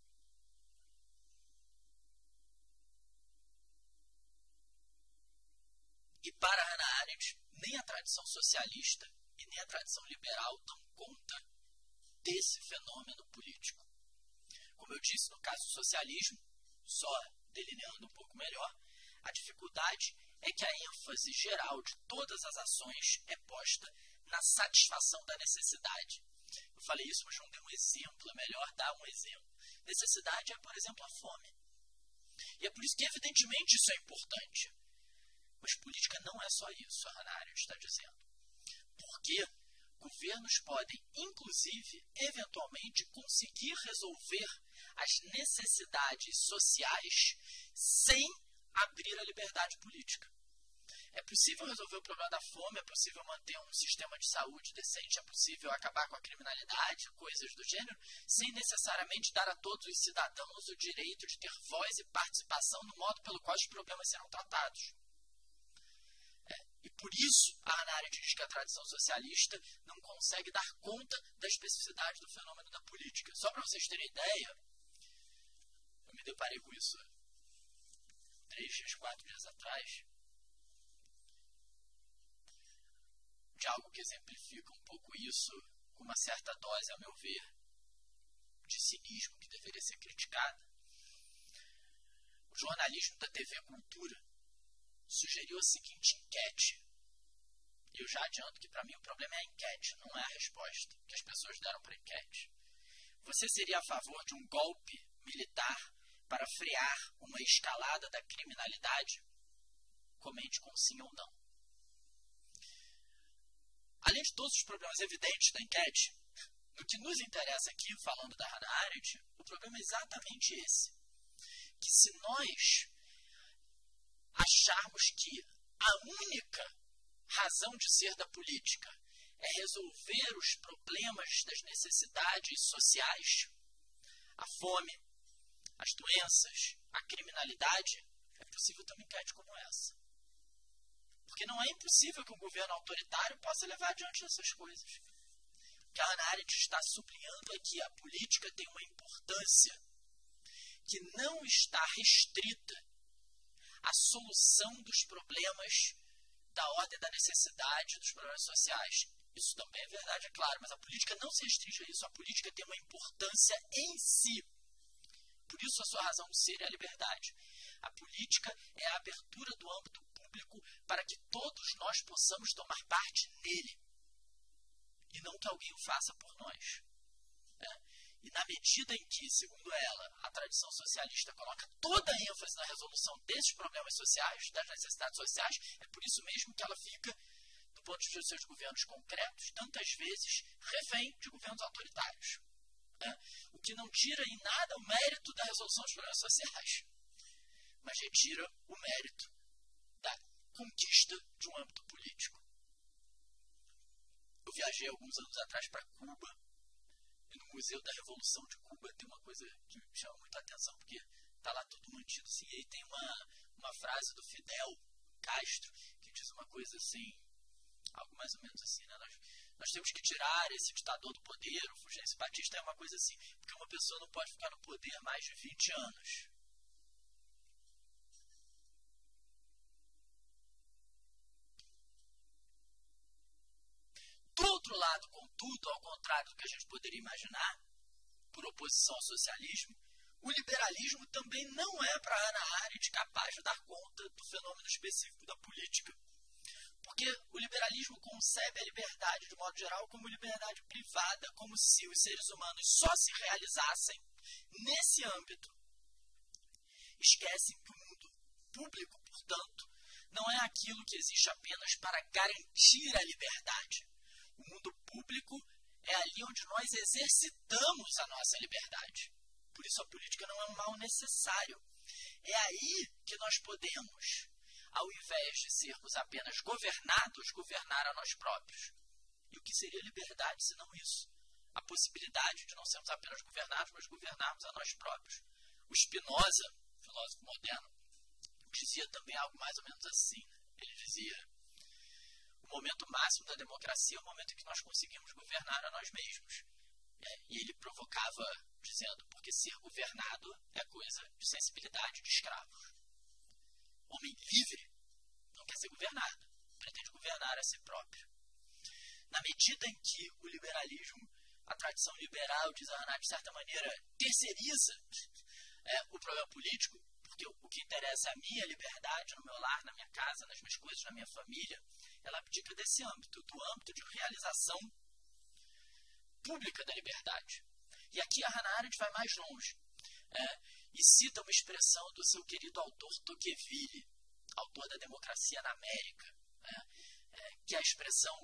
[SPEAKER 1] E para Hannah Arendt, nem a tradição socialista e nem a tradição liberal dão conta desse fenômeno político. Como eu disse, no caso do socialismo, só delineando um pouco melhor, a dificuldade é que a ênfase geral de todas as ações é posta na satisfação da necessidade. Eu falei isso, mas não dei um exemplo, é melhor dar um exemplo. Necessidade é, por exemplo, a fome. E é por isso que, evidentemente, isso é importante. Mas política não é só isso, a Hannah Arendt está dizendo. Porque governos podem, inclusive, eventualmente, conseguir resolver as necessidades sociais sem abrir a liberdade política. É possível resolver o problema da fome, é possível manter um sistema de saúde decente, é possível acabar com a criminalidade, coisas do gênero, sem necessariamente dar a todos os cidadãos o direito de ter voz e participação no modo pelo qual os problemas serão tratados. É, e por isso, a Hannah Arendt diz que a tradição socialista não consegue dar conta da especificidade do fenômeno da política. Só para vocês terem ideia, eu me deparei com isso três dias, quatro dias atrás, de algo que exemplifica um pouco isso, com uma certa dose, ao meu ver, de cinismo que deveria ser criticada. O jornalismo da T V Cultura sugeriu a seguinte enquete, e eu já adianto que para mim o problema é a enquete, não é a resposta que as pessoas deram para a enquete. Você seria a favor de um golpe militar para frear uma escalada da criminalidade? Comente com sim ou não. Além de todos os problemas evidentes da enquete, no que nos interessa aqui, falando da Hannah Arendt, o problema é exatamente esse. Que se nós acharmos que a única razão de ser da política é resolver os problemas das necessidades sociais, a fome, as doenças, a criminalidade, é possível ter uma enquete como essa. Porque não é impossível que um governo autoritário possa levar adiante essas coisas. O que a Hannah Arendt está sublinhando é que a política tem uma importância que não está restrita à solução dos problemas da ordem da necessidade, dos problemas sociais. Isso também é verdade, é claro, mas a política não se restringe a isso. A política tem uma importância em si. Por isso a sua razão de ser é a liberdade. A política é a abertura do âmbito público para que todos nós possamos tomar parte nele. E não que alguém o faça por nós. É. E na medida em que, segundo ela, a tradição socialista coloca toda a ênfase na resolução desses problemas sociais, das necessidades sociais, é por isso mesmo que ela fica, do ponto de vista dos seus governos concretos, tantas vezes refém de governos autoritários. É. O que não tira em nada o mérito da resolução dos problemas sociais, mas retira o mérito da conquista de um âmbito político. Eu viajei alguns anos atrás para Cuba, e no Museu da Revolução de Cuba tem uma coisa que me chama muita atenção, porque está lá tudo mantido assim, e aí tem uma, uma frase do Fidel Castro, que diz uma coisa assim, algo mais ou menos assim, né? Nós, nós temos que tirar esse ditador do poder, o Fulgêncio Batista é uma coisa assim, porque uma pessoa não pode ficar no poder mais de vinte anos. Do outro lado, contudo, ao contrário do que a gente poderia imaginar, por oposição ao socialismo, o liberalismo também não é para Hannah Arendt capaz de dar conta do fenômeno específico da política. Porque o liberalismo concebe a liberdade, de modo geral, como liberdade privada, como se os seres humanos só se realizassem nesse âmbito. Esquecem que o mundo público, portanto, não é aquilo que existe apenas para garantir a liberdade. O mundo público é ali onde nós exercitamos a nossa liberdade. Por isso a política não é um mal necessário. É aí que nós podemos, ao invés de sermos apenas governados, governar a nós próprios. E o que seria liberdade se não isso? A possibilidade de não sermos apenas governados, mas governarmos a nós próprios. O Spinoza, filósofo moderno, dizia também algo mais ou menos assim. Ele dizia: o momento máximo da democracia é o momento em que nós conseguimos governar a nós mesmos. É, e ele provocava dizendo, porque ser governado é coisa de sensibilidade de escravos. Homem livre não quer ser governado, pretende governar a si próprio. Na medida em que o liberalismo, a tradição liberal, diz a Hannah, de certa maneira, terceiriza é, o problema político, porque o que interessa é a minha liberdade no meu lar, na minha casa, nas minhas coisas, na minha família, ela abdica desse âmbito, do âmbito de realização pública da liberdade. E aqui a Hannah Arendt vai mais longe é, e cita uma expressão do seu querido autor Tocqueville, autor da Democracia na América, é, é, que é a expressão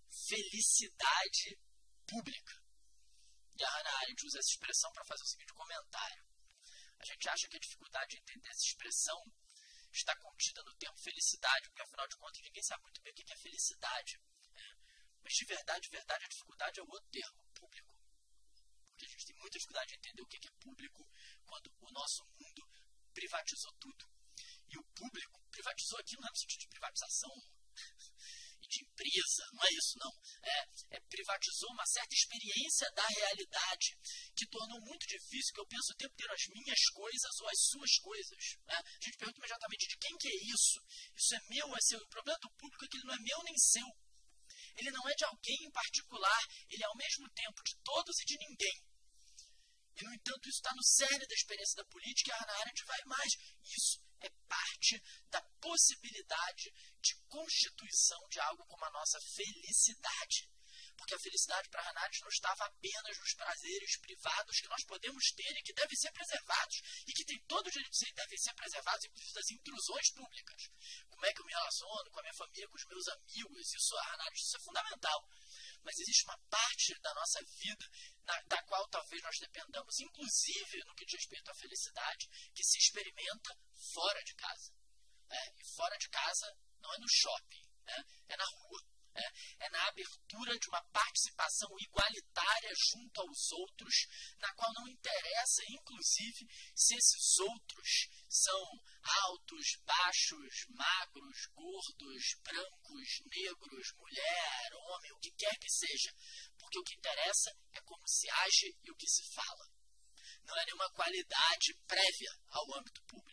[SPEAKER 1] felicidade pública. E a Hannah Arendt usa essa expressão para fazer o seguinte comentário. A gente acha que a dificuldade de entender essa expressão está contida no termo felicidade, porque afinal de contas ninguém sabe muito bem o que é felicidade. Né? Mas de verdade, de verdade, a dificuldade é o outro termo, público. Porque a gente tem muita dificuldade de entender o que é público quando o nosso mundo privatizou tudo. E o público privatizou aqui não é no sentido de privatização e de empresa, não é isso não. É, é, privatizou uma certa experiência da realidade que tornou muito difícil que eu pense o tempo inteiro as minhas coisas ou as suas coisas. Né? A gente pergunta imediatamente de quem que é isso? Isso é meu, é seu. O problema do público é que ele não é meu nem seu. Ele não é de alguém em particular, ele é ao mesmo tempo de todos e de ninguém. E, no entanto, isso está no cerne da experiência da política e a Hannah Arendt vai mais. Isso é parte da possibilidade de constituição de algo como a nossa felicidade. Porque a felicidade para Hannah Arendt não estava apenas nos prazeres privados que nós podemos ter e que devem ser preservados, e que têm todo o direito de ser, devem ser preservados, inclusive das intrusões públicas. Como é que eu me relaciono com a minha família, com os meus amigos, isso, a Hannah Arendt, isso é fundamental. Mas existe uma parte da nossa vida na, da qual talvez nós dependamos, inclusive no que diz respeito à felicidade, que se experimenta fora de casa. É, e fora de casa não é no shopping, é, é na rua. É, é na abertura de uma participação igualitária junto aos outros, na qual não interessa, inclusive, se esses outros são altos, baixos, magros, gordos, brancos, negros, mulher, homem, o que quer que seja. Porque o que interessa é como se age e o que se fala. Não é nenhuma qualidade prévia ao âmbito público.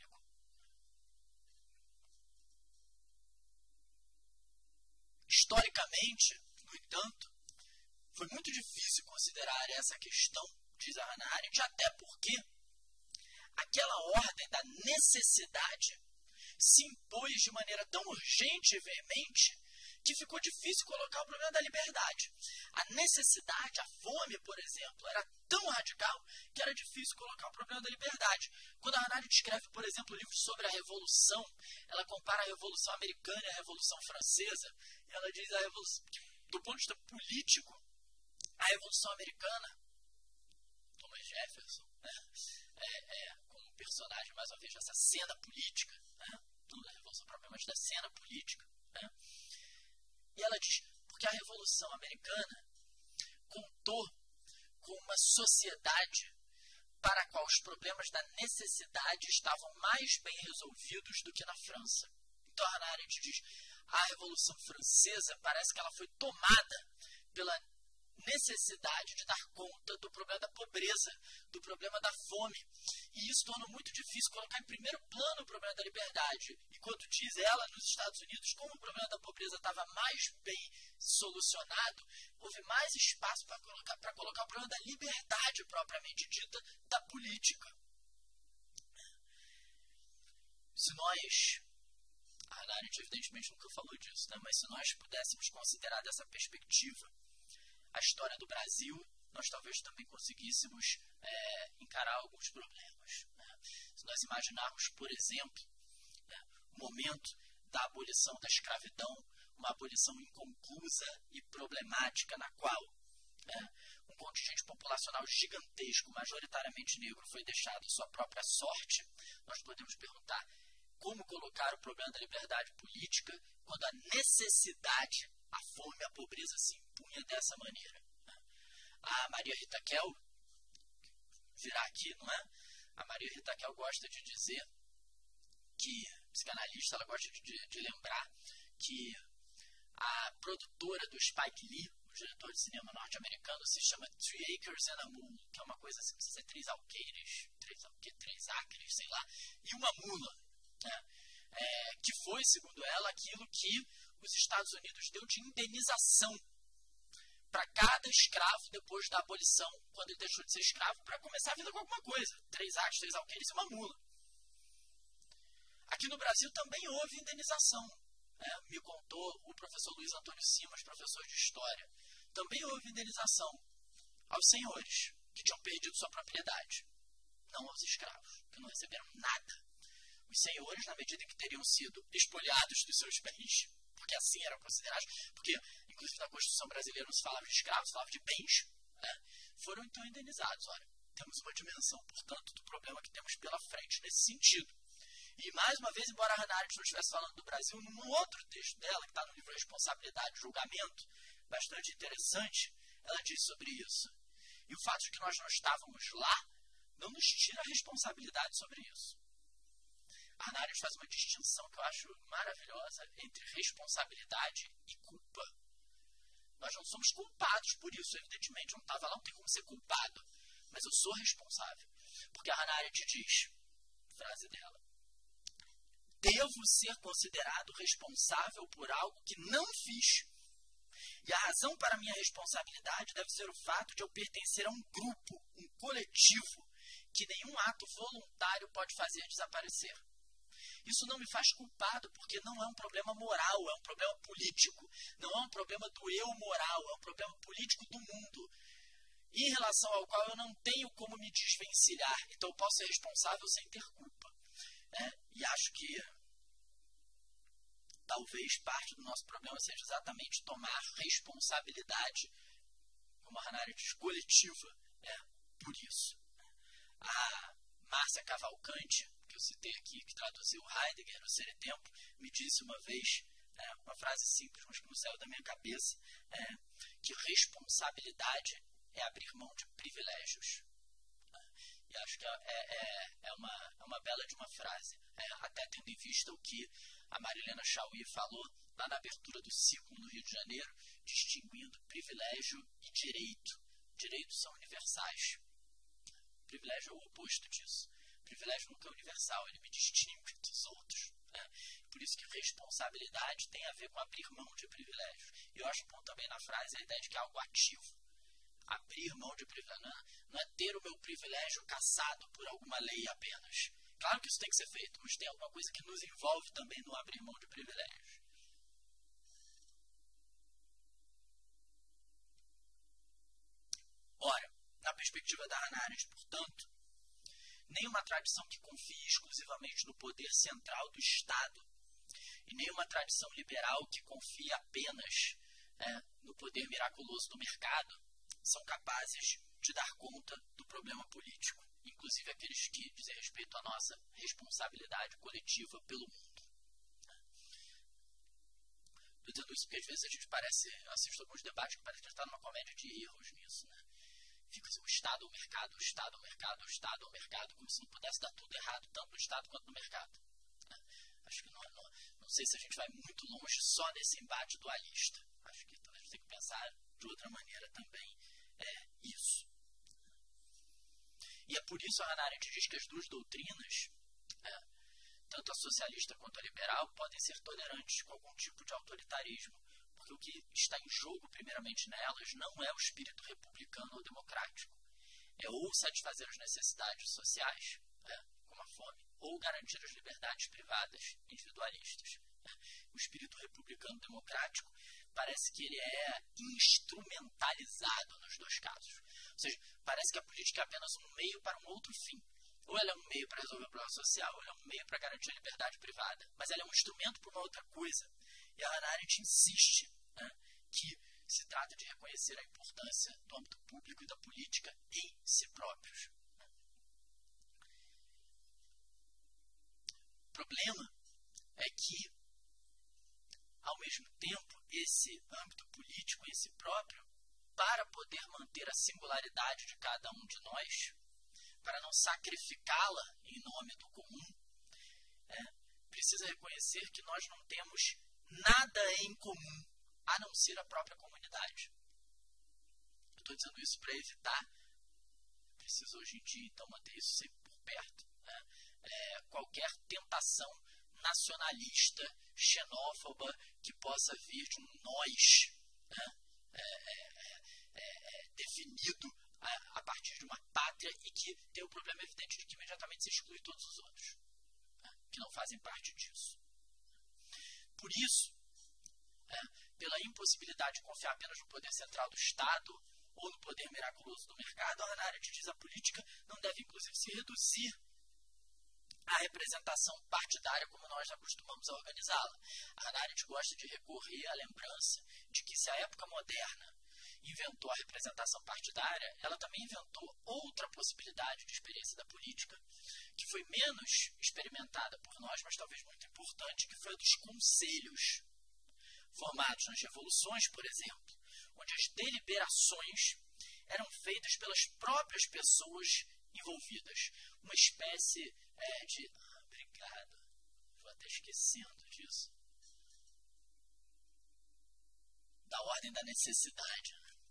[SPEAKER 1] Historicamente, no entanto, foi muito difícil considerar essa questão, diz a Hannah Arendt, até porque aquela ordem da necessidade se impôs de maneira tão urgente e veemente que ficou difícil colocar o problema da liberdade. A necessidade, a fome, por exemplo, era tão radical que era difícil colocar o problema da liberdade. Quando a Hannah Arendt escreve, por exemplo, livros sobre a Revolução, ela compara a Revolução Americana e a Revolução Francesa, e ela diz a revolução, que, do ponto de vista político, a Revolução Americana, Thomas Jefferson, né, é, é, como personagem, mais uma vez, dessa cena política, né, não da Revolução propriamente, da cena política, né, e ela diz, porque a Revolução Americana contou com uma sociedade para a qual os problemas da necessidade estavam mais bem resolvidos do que na França. Então a Hannah Arendt diz, a Revolução Francesa parece que ela foi tomada pela necessidade de dar conta do problema da pobreza, do problema da fome. E isso torna muito difícil colocar em primeiro plano o problema da liberdade. E quando diz ela nos Estados Unidos, como o problema da pobreza estava mais bem solucionado, houve mais espaço para colocar, para colocar o problema da liberdade propriamente dita da política. Se nós, a Hannah Arendt evidentemente nunca falou disso, né? Mas se nós pudéssemos considerar dessa perspectiva a história do Brasil, nós talvez também conseguíssemos é, encarar alguns problemas. Né? Se nós imaginarmos, por exemplo, né, o momento da abolição da escravidão, uma abolição inconclusa e problemática na qual né, um contingente populacional gigantesco, majoritariamente negro, foi deixado à sua própria sorte, nós podemos perguntar como colocar o problema da liberdade política quando a necessidade, a fome, a pobreza se impunha dessa maneira. A Maria Rita Kell, virá aqui, não é? A Maria Rita Kell gosta de dizer que, psicanalista, ela gosta de, de lembrar que a produtora do Spike Lee, o diretor de cinema norte-americano, se chama Three Acres and a Mule, que é uma coisa assim, precisa ser três alqueires, três, três acres, sei lá, e uma mula, né? É, que foi, segundo ela, aquilo que os Estados Unidos deu de indenização para cada escravo depois da abolição, quando ele deixou de ser escravo, para começar a vida com alguma coisa. Três acres, três alqueires e uma mula. Aqui no Brasil também houve indenização. Né? Me contou o professor Luiz Antônio Simas, professor de História. Também houve indenização aos senhores que tinham perdido sua propriedade. Não aos escravos, que não receberam nada. Os senhores, na medida em que teriam sido espoliados dos seus bens, porque assim eram considerados, porque, inclusive, na Constituição brasileira não se falava de escravos, se falava de bens, né? Foram então indenizados. Olha, temos uma dimensão, portanto, do problema que temos pela frente nesse sentido. E, mais uma vez, embora a Hannah Arendt não estivesse falando do Brasil, num outro texto dela, que está no livro Responsabilidade e Julgamento, bastante interessante, ela diz sobre isso. E o fato de que nós não estávamos lá não nos tira a responsabilidade sobre isso. A Hannah Arendt faz uma distinção que eu acho maravilhosa entre responsabilidade e culpa. Nós não somos culpados por isso, evidentemente. Eu não estava lá, não tem como ser culpado. Mas eu sou responsável. Porque a Hannah Arendt diz, frase dela, devo ser considerado responsável por algo que não fiz. E a razão para a minha responsabilidade deve ser o fato de eu pertencer a um grupo, um coletivo, que nenhum ato voluntário pode fazer desaparecer. Isso não me faz culpado, porque não é um problema moral, é um problema político. Não é um problema do eu moral, é um problema político do mundo, em relação ao qual eu não tenho como me desvencilhar. Então eu posso ser responsável sem ter culpa. Né? E acho que talvez parte do nosso problema seja exatamente tomar responsabilidade, como a Hannah Arendt diz, coletiva, né? Por isso. A Márcia Cavalcante, que eu citei aqui, que traduziu Heidegger no Ser e Tempo, me disse uma vez, é, uma frase simples, mas que não saiu da minha cabeça, é, que responsabilidade é abrir mão de privilégios. E acho que é, é, é, uma, é uma bela de uma frase, é, até tendo em vista o que a Marilena Chauí falou lá na abertura do ciclo no Rio de Janeiro, distinguindo privilégio e direito. Direitos são universais. Privilégio é o oposto disso. Privilégio nunca é universal, ele me distingue dos outros. Né? Por isso que responsabilidade tem a ver com abrir mão de privilégios. E eu acho bom também na frase a ideia de que é algo ativo. Abrir mão de privilégio. Não é, não é ter o meu privilégio caçado por alguma lei apenas. Claro que isso tem que ser feito, mas tem alguma coisa que nos envolve também no abrir mão de privilégios. Ora, na perspectiva da Hannah Arendt, portanto, nenhuma tradição que confie exclusivamente no poder central do Estado e nenhuma tradição liberal que confie apenas é, no poder miraculoso do mercado são capazes de dar conta do problema político, inclusive aqueles que dizem respeito à nossa responsabilidade coletiva pelo mundo. Estou dizendo isso porque às vezes a gente parece, eu assisto alguns debates que parece que a gente está numa comédia de erros nisso, né? Fica assim, o Estado, o mercado, o Estado, o mercado, o Estado, o mercado, como se não pudesse dar tudo errado, tanto no Estado quanto no mercado. Né? Acho que não, não, não sei se a gente vai muito longe só nesse embate dualista. Acho que a gente tem que pensar de outra maneira também é, isso. E é por isso a Hannah Arendt diz que as duas doutrinas, é, tanto a socialista quanto a liberal, podem ser tolerantes com algum tipo de autoritarismo, porque o que está em jogo, primeiramente, nelas, não é o espírito republicano ou democrático. É ou satisfazer as necessidades sociais, é, como a fome, ou garantir as liberdades privadas individualistas. É. O espírito republicano democrático parece que ele é instrumentalizado nos dois casos. Ou seja, parece que a política é apenas um meio para um outro fim. Ou ela é um meio para resolver o problema social, ou ela é um meio para garantir a liberdade privada. Mas ela é um instrumento para uma outra coisa. E a Hannah Arendt insiste, né, que se trata de reconhecer a importância do âmbito público e da política em si próprios. O problema é que, ao mesmo tempo, esse âmbito político em si próprio, para poder manter a singularidade de cada um de nós, para não sacrificá-la em nome do comum, é, precisa reconhecer que nós não temos nada em comum, a não ser a própria comunidade. Eu estou dizendo isso para evitar, preciso hoje em dia então manter isso sempre por perto, né? é, qualquer tentação nacionalista, xenófoba, que possa vir de um nós, né? é, é, é, é, definido a, a partir de uma pátria e que tem o problema evidente de que imediatamente se exclui todos os outros, né? que não fazem parte disso. Por isso, é, pela impossibilidade de confiar apenas no poder central do Estado ou no poder miraculoso do mercado, a Hannah Arendt diz que a política não deve, inclusive, se reduzir à representação partidária como nós acostumamos a organizá-la. A Hannah Arendt gosta de recorrer à lembrança de que se a época moderna inventou a representação partidária, ela também inventou outra possibilidade de experiência da política, que foi menos experimentada por nós, mas talvez muito importante, que foi a dos conselhos, formados nas revoluções, por exemplo, onde as deliberações eram feitas pelas próprias pessoas envolvidas. Uma espécie é, de... Ah, obrigado, vou até esquecendo disso. Da ordem da necessidade.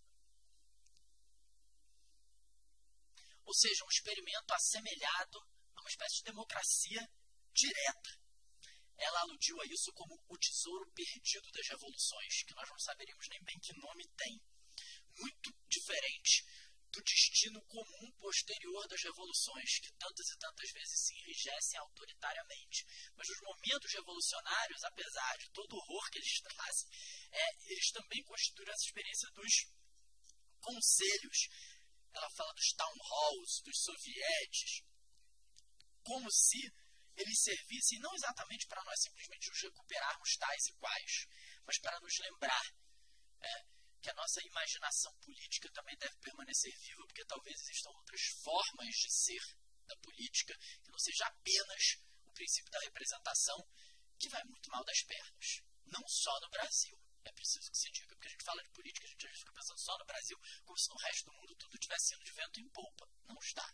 [SPEAKER 1] Ou seja, um experimento assemelhado a uma espécie de democracia direta. Ela aludiu a isso como o tesouro perdido das revoluções, que nós não saberíamos nem bem que nome tem. Muito diferente do destino comum posterior das revoluções, que tantas e tantas vezes se enrijecem autoritariamente. Mas os momentos revolucionários, apesar de todo o horror que eles trazem, é, eles também constituem essa experiência dos conselhos. Ela fala dos town halls, dos sovietes, como se eles servissem não exatamente para nós simplesmente nos recuperarmos tais e quais, mas para nos lembrar é, que a nossa imaginação política também deve permanecer viva, porque talvez existam outras formas de ser da política, que não seja apenas o princípio da representação, que vai muito mal das pernas. Não só no Brasil, é preciso que se diga, porque a gente fala de política, a gente às vezes fica pensando só no Brasil, como se no resto do mundo tudo estivesse indo de vento em polpa. Não está.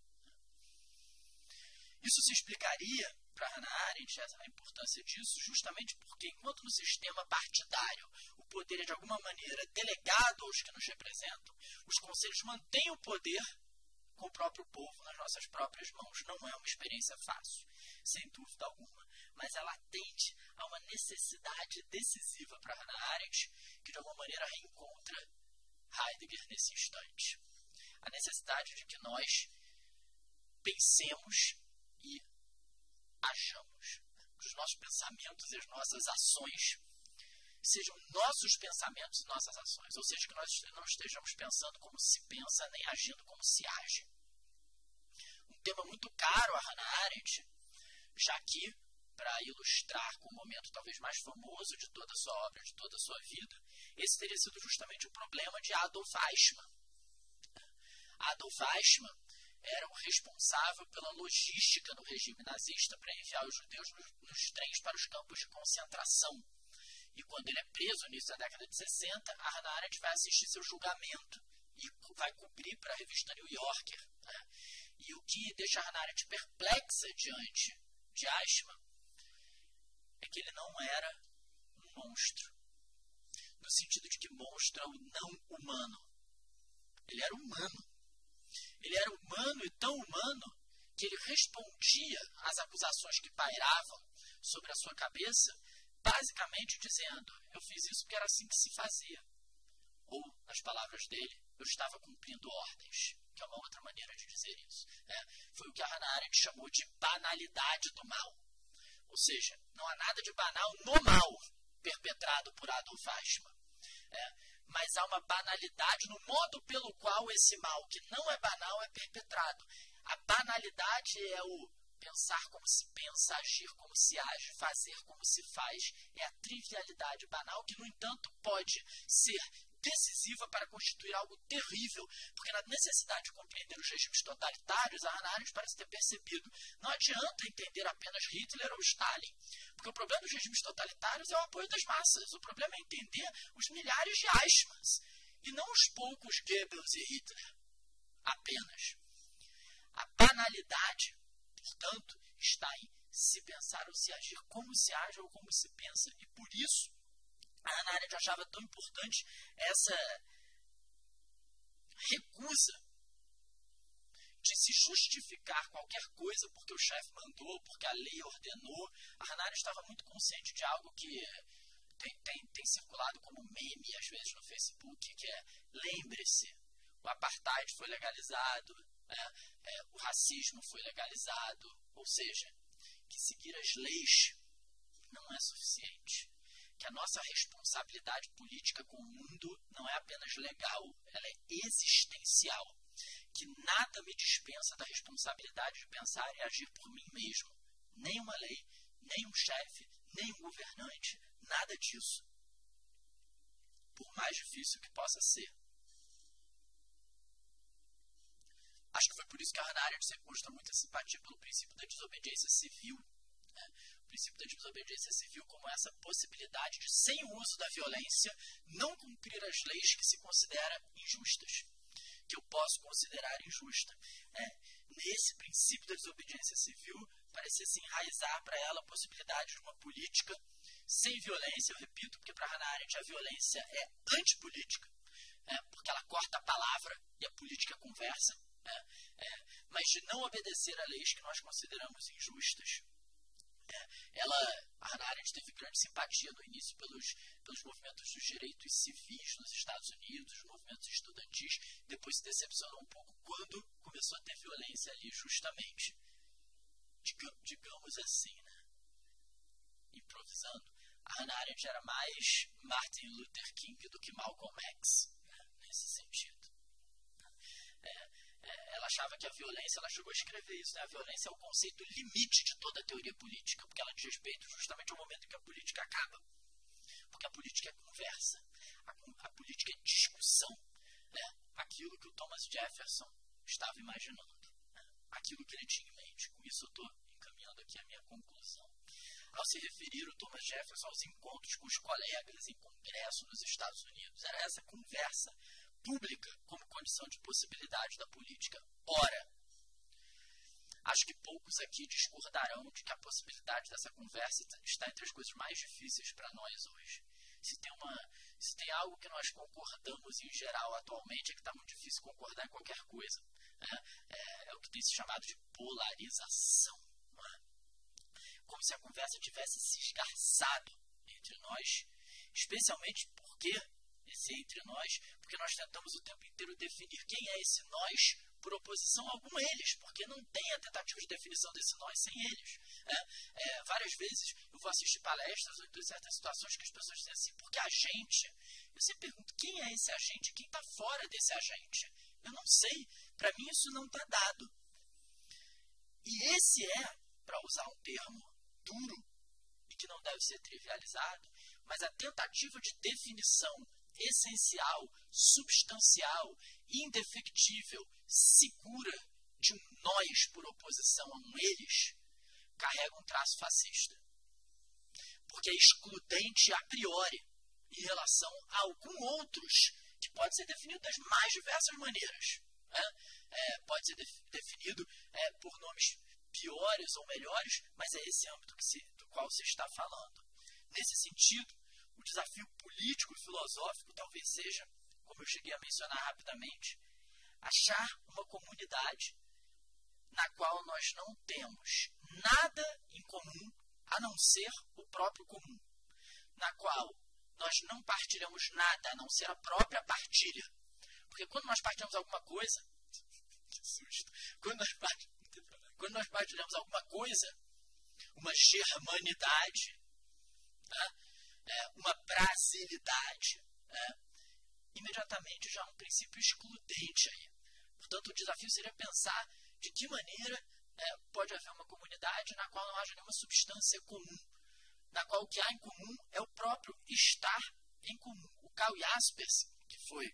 [SPEAKER 1] Isso se explicaria para Hannah Arendt, a importância disso, justamente porque, enquanto no sistema partidário o poder é de alguma maneira delegado aos que nos representam, os conselhos mantêm o poder com o próprio povo, nas nossas próprias mãos. Não é uma experiência fácil, sem dúvida alguma, mas ela atende a uma necessidade decisiva para Hannah Arendt, que de alguma maneira reencontra Heidegger nesse instante. A necessidade de que nós pensemos e achamos, que os nossos pensamentos e as nossas ações sejam nossos pensamentos e nossas ações, ou seja, que nós não estejamos pensando como se pensa, nem agindo como se age. Um tema muito caro a Hannah Arendt, já que, para ilustrar com o momento talvez mais famoso de toda a sua obra, de toda a sua vida, esse teria sido justamente o problema de Adolf Eichmann. Adolf Eichmann era o responsável pela logística no regime nazista para enviar os judeus nos, nos trens para os campos de concentração. E quando ele é preso, no início da década de sessenta, a Hannah Arendt vai assistir seu julgamento e vai cobrir para a revista New Yorker. Né? E o que deixa a Hannah Arendt perplexa diante de Eichmann é que ele não era um monstro, no sentido de que monstro é o não humano. Ele era humano. Ele era humano e tão humano que ele respondia às acusações que pairavam sobre a sua cabeça, basicamente dizendo: eu fiz isso porque era assim que se fazia. Ou, nas palavras dele, eu estava cumprindo ordens, que é uma outra maneira de dizer isso. É, foi o que a Hannah Arendt chamou de banalidade do mal. Ou seja, não há nada de banal no mal perpetrado por Adolf Eichmann. É, mas há uma banalidade no modo pelo qual esse mal, que não é banal, é perpetrado. A banalidade é o pensar como se pensa, agir como se age, fazer como se faz. É a trivialidade banal que, no entanto, pode ser decisiva para constituir algo terrível, porque na necessidade de compreender os regimes totalitários, a Hannah Arendt parece ter percebido: não adianta entender apenas Hitler ou Stalin, porque o problema dos regimes totalitários é o apoio das massas. O problema é entender os milhares de Eichmanns, e não os poucos Goebbels e Hitler, apenas. A banalidade, portanto, está em se pensar ou se agir como se age ou como se pensa, e por isso a Hannah Arendt achava tão importante essa recusa de se justificar qualquer coisa porque o chefe mandou, porque a lei ordenou. A Hannah Arendt estava muito consciente de algo que tem, tem, tem circulado como meme, às vezes, no Facebook, que é: lembre-se, o apartheid foi legalizado, é, é, o racismo foi legalizado, ou seja, que seguir as leis não é suficiente. Que a nossa responsabilidade política com o mundo não é apenas legal, ela é existencial. Que nada me dispensa da responsabilidade de pensar e agir por mim mesmo. Nem uma lei, nem um chefe, nem um governante, nada disso. Por mais difícil que possa ser. Acho que foi por isso que a Hannah Arendt sempre mostrou muita simpatia pelo princípio da desobediência civil. Né? O princípio da desobediência civil como essa possibilidade de, sem o uso da violência, não cumprir as leis que se considera injustas, que eu posso considerar injusta. Né? Nesse princípio da desobediência civil, parecia se enraizar para ela a possibilidade de uma política sem violência, eu repito, porque para Hannah Arendt a violência é antipolítica, né? Porque ela corta a palavra e a política conversa, né? É, mas de não obedecer a leis que nós consideramos injustas. É, ela, a Hannah Arendt teve grande simpatia no início pelos, pelos movimentos dos direitos civis nos Estados Unidos, os movimentos estudantis, depois se decepcionou um pouco quando começou a ter violência ali justamente. Diga, digamos assim, né? Improvisando, a Hannah Arendt era mais Martin Luther King do que Malcolm X, né? Nesse sentido. É, é, ela achava que a violência, ela chegou a escrever isso, né? A violência é o conceito limite de toda a teoria política, porque ela diz respeito justamente ao momento em que a política acaba. Porque a política é conversa, a, a política é discussão, né? Aquilo que o Thomas Jefferson estava imaginando, né? Aquilo que ele tinha em mente. Com isso eu estou encaminhando aqui a minha conclusão. Ao se referir o Thomas Jefferson aos encontros com os colegas em congresso nos Estados Unidos, era essa conversa pública como condição de possibilidade da política. Ora, acho que poucos aqui discordarão de que a possibilidade dessa conversa está entre as coisas mais difíceis para nós hoje. Se tem, uma, se tem algo que nós concordamos em geral atualmente, é que está muito difícil concordar em qualquer coisa. Né? É, é o que tem se chamado de polarização. Não é? Como se a conversa tivesse se esgarçado entre nós, especialmente porque esse entre nós, porque nós tentamos o tempo inteiro definir quem é esse nós por oposição a algum eles, porque não tem a tentativa de definição desse nós sem eles. É, é, várias vezes eu vou assistir palestras ou em certas situações que as pessoas dizem assim, porque a gente, eu sempre pergunto, quem é esse agente? Quem está fora desse agente? Eu não sei, para mim isso não está dado. E esse é, para usar um termo duro e que não deve ser trivializado, mas a tentativa de definição essencial, substancial, indefectível, segura de um nós por oposição a um eles, carrega um traço fascista. Porque é excludente a priori em relação a algum outros que pode ser definido das mais diversas maneiras. Né? É, pode ser def- definido é, por nomes piores ou melhores, mas é esse âmbito que se, do qual se está falando. Nesse sentido, o desafio político e filosófico talvez seja, como eu cheguei a mencionar rapidamente, achar uma comunidade na qual nós não temos nada em comum a não ser o próprio comum, na qual nós não partilhamos nada a não ser a própria partilha. Porque quando nós partilhamos alguma coisa, que susto, quando nós partilhamos, quando nós partilhamos alguma coisa, uma germanidade, tá? É, uma brasilidade, é, imediatamente já há um princípio excludente aí. Portanto, o desafio seria pensar de que maneira é, pode haver uma comunidade na qual não haja nenhuma substância comum, na qual o que há em comum é o próprio estar em comum. O Karl Jaspers, que foi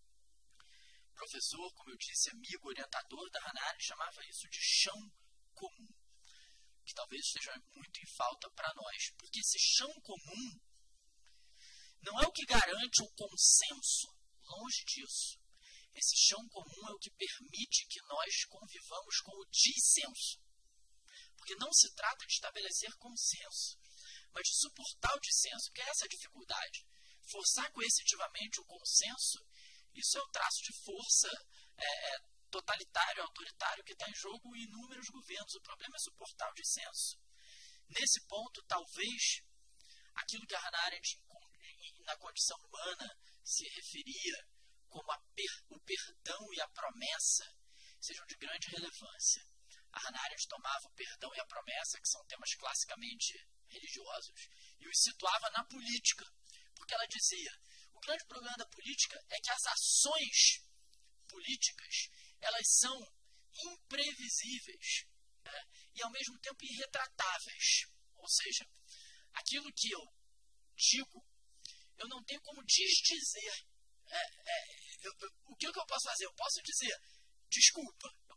[SPEAKER 1] professor, como eu disse, amigo, orientador da Hannah Arendt, chamava isso de chão comum, que talvez esteja muito em falta para nós, porque esse chão comum não é o que garante um consenso, longe disso. Esse chão comum é o que permite que nós convivamos com o dissenso. Porque não se trata de estabelecer consenso, mas de suportar o dissenso, porque essa é a dificuldade. Forçar coercitivamente o consenso, isso é o traço de força é, totalitário, autoritário, que está em jogo em inúmeros governos. O problema é suportar o dissenso. Nesse ponto, talvez, aquilo que a Hannah Arendt, na condição humana, se referia como a per, o perdão e a promessa, sejam de grande relevância. A Hannah Arendt tomava o perdão e a promessa, que são temas classicamente religiosos, e os situava na política, porque ela dizia, o grande problema da política é que as ações políticas, elas são imprevisíveis, né? E ao mesmo tempo irretratáveis. Ou seja, aquilo que eu digo, eu não tenho como desdizer. É, é, eu, eu, o que, que eu posso fazer? Eu posso dizer, desculpa, eu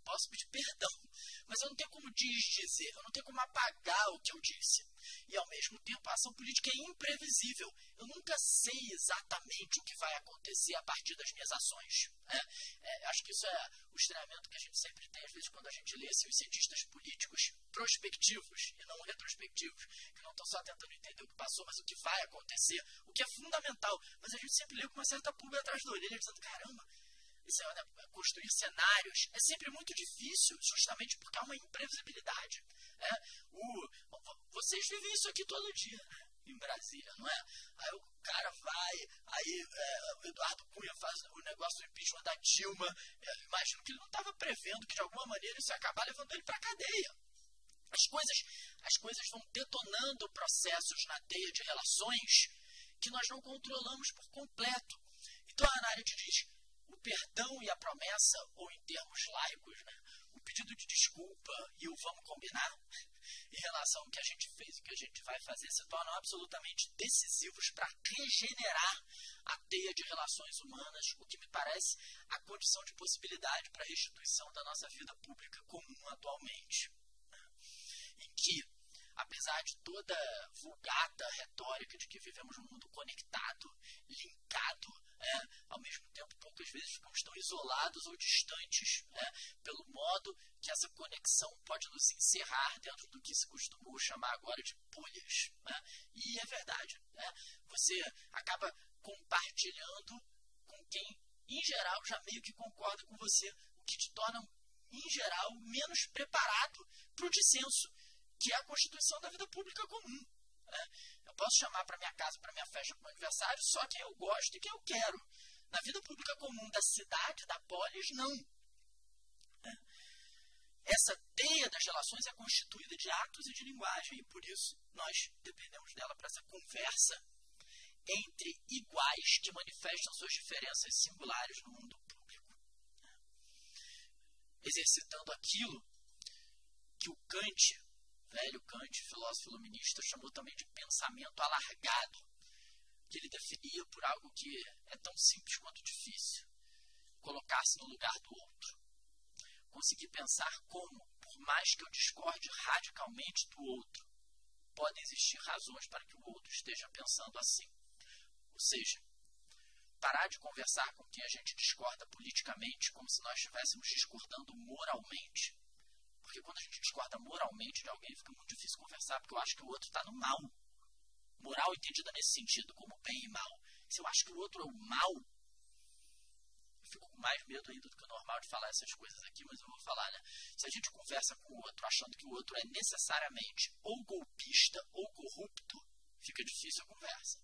[SPEAKER 2] eu posso pedir perdão, mas eu não tenho como desdizer, eu não tenho como apagar o que eu disse. E, ao mesmo tempo, a ação política é imprevisível. Eu nunca sei exatamente o que vai acontecer a partir das minhas ações. Né? É, acho que isso é o estranhamento que a gente sempre tem, às vezes, quando a gente lê assim, os cientistas políticos prospectivos e não retrospectivos, que não estão só tentando entender o que passou, mas o que vai acontecer, o que é fundamental. Mas a gente sempre lê com uma certa pulga atrás da orelha, dizendo, caramba, isso é, né, construir cenários é sempre muito difícil, justamente porque há uma imprevisibilidade. É, o, vocês vivem isso aqui todo dia, né, em Brasília, não é? Aí o cara vai, aí é, o Eduardo Cunha faz o negócio do impeachment da Dilma, é, imagino que ele não estava prevendo que de alguma maneira isso ia acabar levando ele para a cadeia. As coisas, as coisas vão detonando processos na teia de relações que nós não controlamos por completo. Então a Hannah Arendt diz, o perdão e a promessa, ou em termos laicos, né, o pedido de desculpa e o vamos combinar, em relação ao que a gente fez e o que a gente vai fazer, se tornam absolutamente decisivos para regenerar a teia de relações humanas, o que me parece a condição de possibilidade para a restituição da nossa vida pública comum atualmente. Em que, apesar de toda vulgata retórica de que vivemos num mundo conectado, linkado, é, ao mesmo tempo, poucas vezes ficamos tão isolados ou distantes, é, pelo modo que essa conexão pode nos encerrar dentro do que se costumou chamar agora de bolhas. É, e é verdade. É, você acaba compartilhando com quem, em geral, já meio que concorda com você, o que te torna, em geral, menos preparado para o dissenso, que é a constituição da vida pública comum. É, eu posso chamar para minha casa, para minha festa, para o meu aniversário, só quem eu gosto e quem eu quero. Na vida pública comum da cidade, da polis, não. É. Essa teia das relações é constituída de atos e de linguagem, e por isso nós dependemos dela para essa conversa entre iguais que manifestam suas diferenças singulares no mundo público. É. Exercitando aquilo que o Kant, velho Kant, filósofo iluminista, chamou também de pensamento alargado, que ele definia por algo que é tão simples quanto difícil, colocar-se no lugar do outro. Conseguir pensar como, por mais que eu discorde radicalmente do outro, podem existir razões para que o outro esteja pensando assim. Ou seja, parar de conversar com quem a gente discorda politicamente como se nós estivéssemos discordando moralmente. Porque quando a gente discorda moralmente de alguém, fica muito difícil conversar, porque eu acho que o outro está no mal. Moral entendida nesse sentido, como bem e mal. Se eu acho que o outro é o mal, eu fico com mais medo ainda do que o normal de falar essas coisas aqui, mas eu vou falar, né? Se a gente conversa com o outro achando que o outro é necessariamente ou golpista ou corrupto, fica difícil a conversa.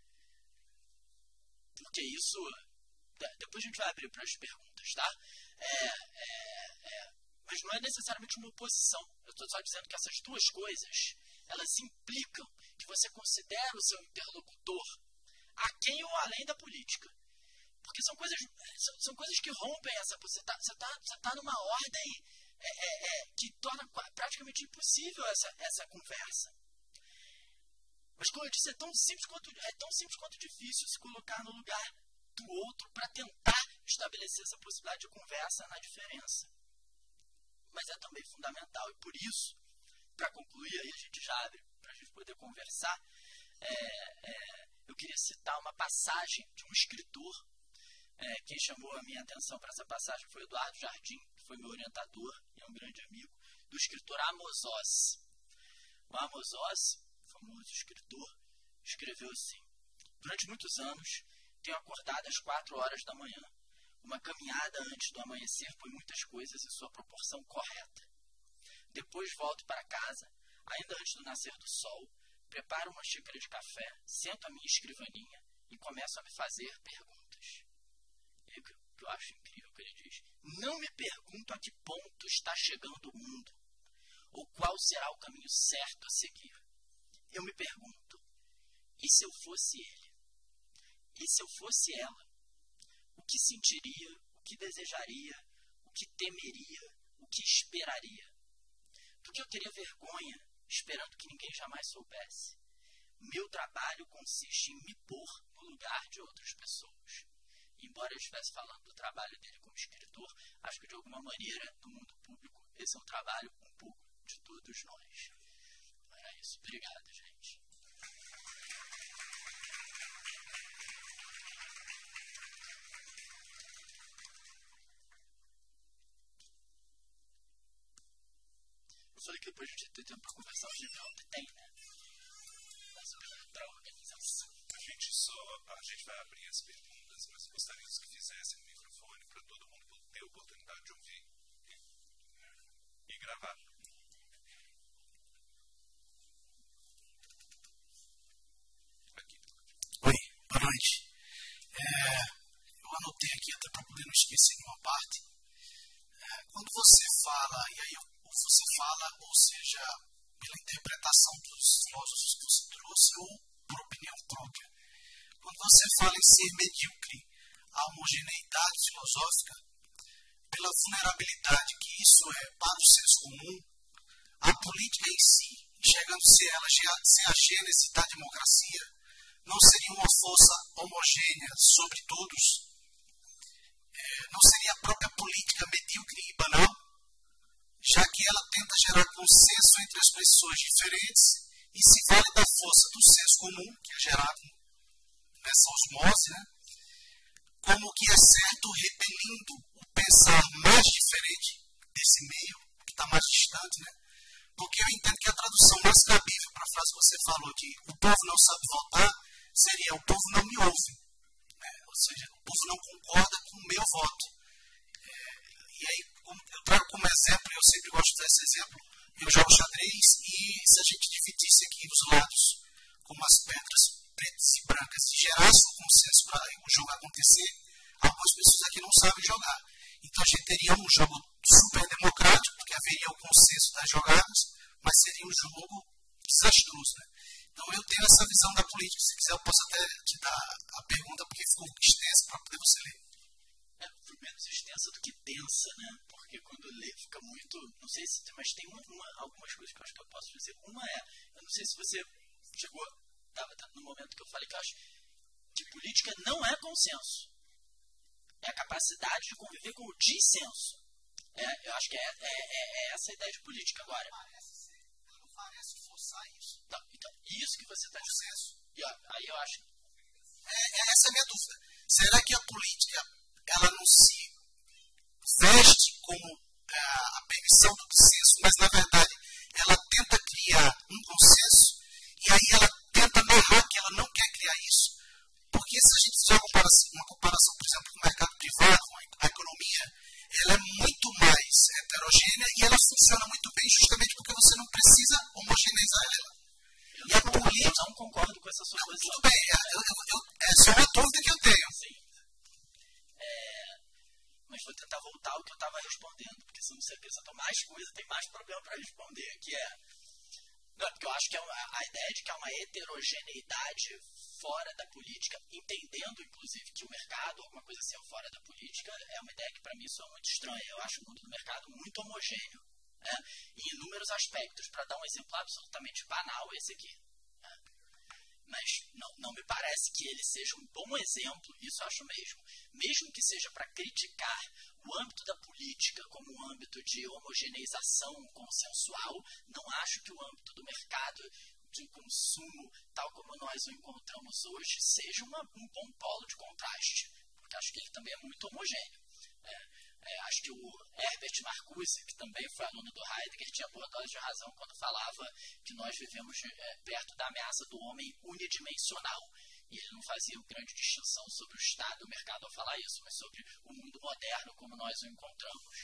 [SPEAKER 2] Porque isso... Depois a gente vai abrir para as perguntas, tá? É... é, é Mas não é necessariamente uma oposição. Eu estou só dizendo que essas duas coisas, elas implicam que você considera o seu interlocutor aquém ou além da política. Porque são coisas, são, são coisas que rompem essa... Você está você tá, você tá numa ordem é, é, é, que torna praticamente impossível essa, essa conversa. Mas, como eu disse, é tão simples quanto, é tão simples quanto difícil se colocar no lugar do outro para tentar estabelecer essa possibilidade de conversa na diferença. Mas é também fundamental, e por isso, para concluir, aí a gente já abre para a gente poder conversar, é, é, eu queria citar uma passagem de um escritor. É, quem chamou a minha atenção para essa passagem foi o Eduardo Jardim, que foi meu orientador e é um grande amigo, do escritor Amos Oz. O Amos Oz, famoso escritor, escreveu assim: durante muitos anos, tenho acordado às quatro horas da manhã. Uma caminhada antes do amanhecer põe muitas coisas em sua proporção correta. Depois volto para casa, ainda antes do nascer do sol, preparo uma xícara de café, sento a minha escrivaninha e começo a me fazer perguntas. E o que eu acho incrível que ele diz: não me pergunto a que ponto está chegando o mundo, ou qual será o caminho certo a seguir. Eu me pergunto, e se eu fosse ele? E se eu fosse ela? O que sentiria, o que desejaria, o que temeria, o que esperaria? Porque eu teria vergonha, esperando que ninguém jamais soubesse. Meu trabalho consiste em me pôr no lugar de outras pessoas.
[SPEAKER 1] embora ele estivesse falando do trabalho dele como escritor, acho que de alguma maneira, no mundo público, esse é um trabalho um pouco de todos nós. Era isso. Obrigado, gente. Eu falei que depois a gente tem tempo para conversar hoje, não tem, né? Mas para organização.
[SPEAKER 3] A gente só, a gente vai abrir as perguntas, mas gostaríamos que fizessem o microfone para todo mundo ter a oportunidade de ouvir e, e gravar. Aqui.
[SPEAKER 4] Oi, boa noite. É, eu anotei aqui até para poder não esquecer de uma parte. É, quando você fala, e aí você fala, ou seja, pela interpretação dos filósofos que você trouxe, ou por opinião própria. Quando você fala em ser medíocre, a homogeneidade filosófica, pela vulnerabilidade que isso é para o senso comum, a política em si, enxergando-se ela sem a gênese da democracia, não seria uma força homogênea sobre todos? É, não seria a própria política medíocre e banal? Já que ela tenta gerar consenso entre as pessoas diferentes e se vale da força do senso comum, que é gerado nessa osmose, né? Como que é certo, repelindo o pensar mais diferente desse meio, que está mais distante, né? Porque eu entendo que a tradução mais cabível para a frase que você falou de o povo não sabe votar, seria o povo não me ouve. Né? Ou seja, o povo não concorda com o meu voto. É, e aí, eu trago como exemplo, eu sempre gosto de dar esse exemplo, eu jogo xadrez e se a gente dividisse aqui os lados, como as pedras pretas e brancas, e gerasse um consenso para o jogo acontecer, algumas pessoas aqui não sabem jogar. Então a gente teria um jogo super democrático, porque haveria o consenso das jogadas, mas seria um jogo desastroso. Né? Então eu tenho essa visão da política. Se quiser eu posso até te dar a pergunta, porque ficou extensa para poder você ler.
[SPEAKER 1] É, foi menos extensa do que densa, né? Porque quando lê fica muito... Não sei se... Mas tem uma, uma, algumas coisas que eu acho que eu posso dizer. Uma é... Eu não sei se você chegou... Estava no momento que eu falei que eu acho que política não é consenso. É a capacidade de conviver com o dissenso. É, eu acho que é, é, é, é essa a ideia de política agora.
[SPEAKER 4] Não parece ser, não parece forçar isso.
[SPEAKER 1] Então, então isso que você está dizendo. E ó, aí eu acho...
[SPEAKER 4] É, essa é a minha dúvida. Será que a política ela não se veste como é, a permissão do dissenso, mas na verdade ela tenta criar um consenso e aí ela tenta narrar que ela não quer criar isso? Porque se a gente fizer uma comparação, uma comparação, por exemplo, com o mercado privado, a economia, ela é muito mais heterogênea e ela funciona muito bem justamente porque você não precisa homogeneizar ela.
[SPEAKER 1] Eu não, política... eu não concordo com essa sua
[SPEAKER 4] não,
[SPEAKER 1] posição.
[SPEAKER 4] Tudo bem, é, eu, eu, eu, é só uma dúvida que eu tenho.
[SPEAKER 1] Sim. É, mas vou tentar voltar ao que eu estava respondendo, porque se você acrescentou mais coisa, tem mais problema para responder, que é... Não, porque eu acho que é uma, a ideia de que há uma heterogeneidade fora da política, entendendo, inclusive, que o mercado, alguma coisa assim, é fora da política, é uma ideia que, para mim, soa muito estranha. Eu acho o mundo do mercado muito homogêneo, né? Em inúmeros aspectos. Para dar um exemplo absolutamente banal, esse aqui. Né? Mas não, não me parece que ele seja um bom exemplo, isso eu acho mesmo. Mesmo que seja para criticar o âmbito da política como um âmbito de homogeneização consensual, não acho que o âmbito do mercado de consumo, tal como nós o encontramos hoje, seja uma, um bom polo de contraste, porque acho que ele também é muito homogêneo. É, é, acho que o Herbert Marcuse, que também foi aluno do Heidegger, tinha boa dose de razão quando falava que nós vivemos é, perto da ameaça do homem unidimensional. E ele não fazia uma grande distinção sobre o Estado e o mercado ao falar isso, mas sobre o mundo moderno como nós o encontramos.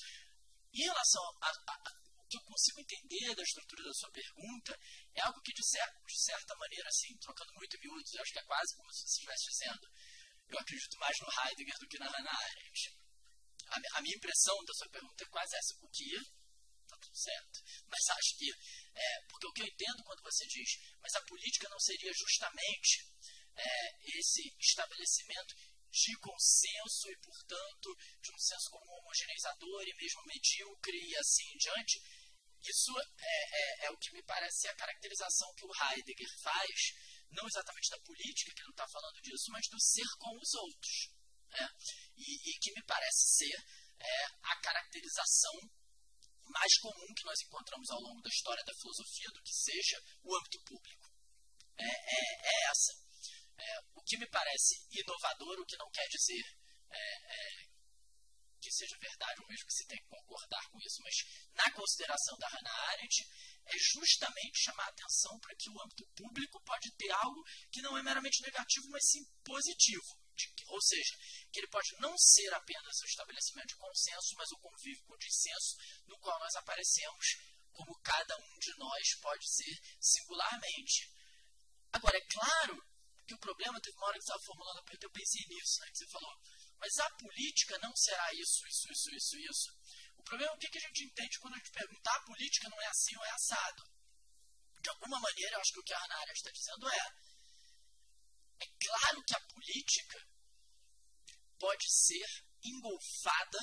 [SPEAKER 1] Em relação a, a, a o que eu consigo entender da estrutura da sua pergunta é algo que, de, cer de certa maneira, assim, trocando muito miúdos, eu acho que é quase como se você estivesse dizendo, eu acredito mais no Heidegger do que na Hannah Arendt. A, a minha impressão da sua pergunta é quase essa, o que está tudo certo. Mas acho que, é, porque o que eu entendo quando você diz, mas a política não seria justamente é, esse estabelecimento de consenso e, portanto, de um senso comum homogeneizador e mesmo medíocre e assim em diante. Isso é, é, é o que me parece ser a caracterização que o Heidegger faz, não exatamente da política, que ele não está falando disso, mas do ser com os outros.
[SPEAKER 2] né? e, e que me parece ser é, a caracterização mais comum que nós encontramos ao longo da história da filosofia do que seja o âmbito público. É, é, é essa. É, o que me parece inovador, o que não quer dizer é, é, que seja verdade, ou mesmo que se tenha que concordar com isso, mas na consideração da Hannah Arendt, é justamente chamar a atenção para que o âmbito público pode ter algo que não é meramente negativo, mas sim positivo. De, ou seja, que ele pode não ser apenas o estabelecimento de consenso, mas o convívio com o dissenso, no qual nós aparecemos como cada um de nós pode ser singularmente. Agora, é claro que o problema, teve uma hora que você estava formulando, eu pensei nisso, né, que você falou, mas a política não será isso, isso, isso, isso, isso. O problema é o que a gente entende quando a gente pergunta, a política não é assim ou é assado. De alguma maneira, eu acho que o que a Hannah Arendt está dizendo é, é claro que a política pode ser engolfada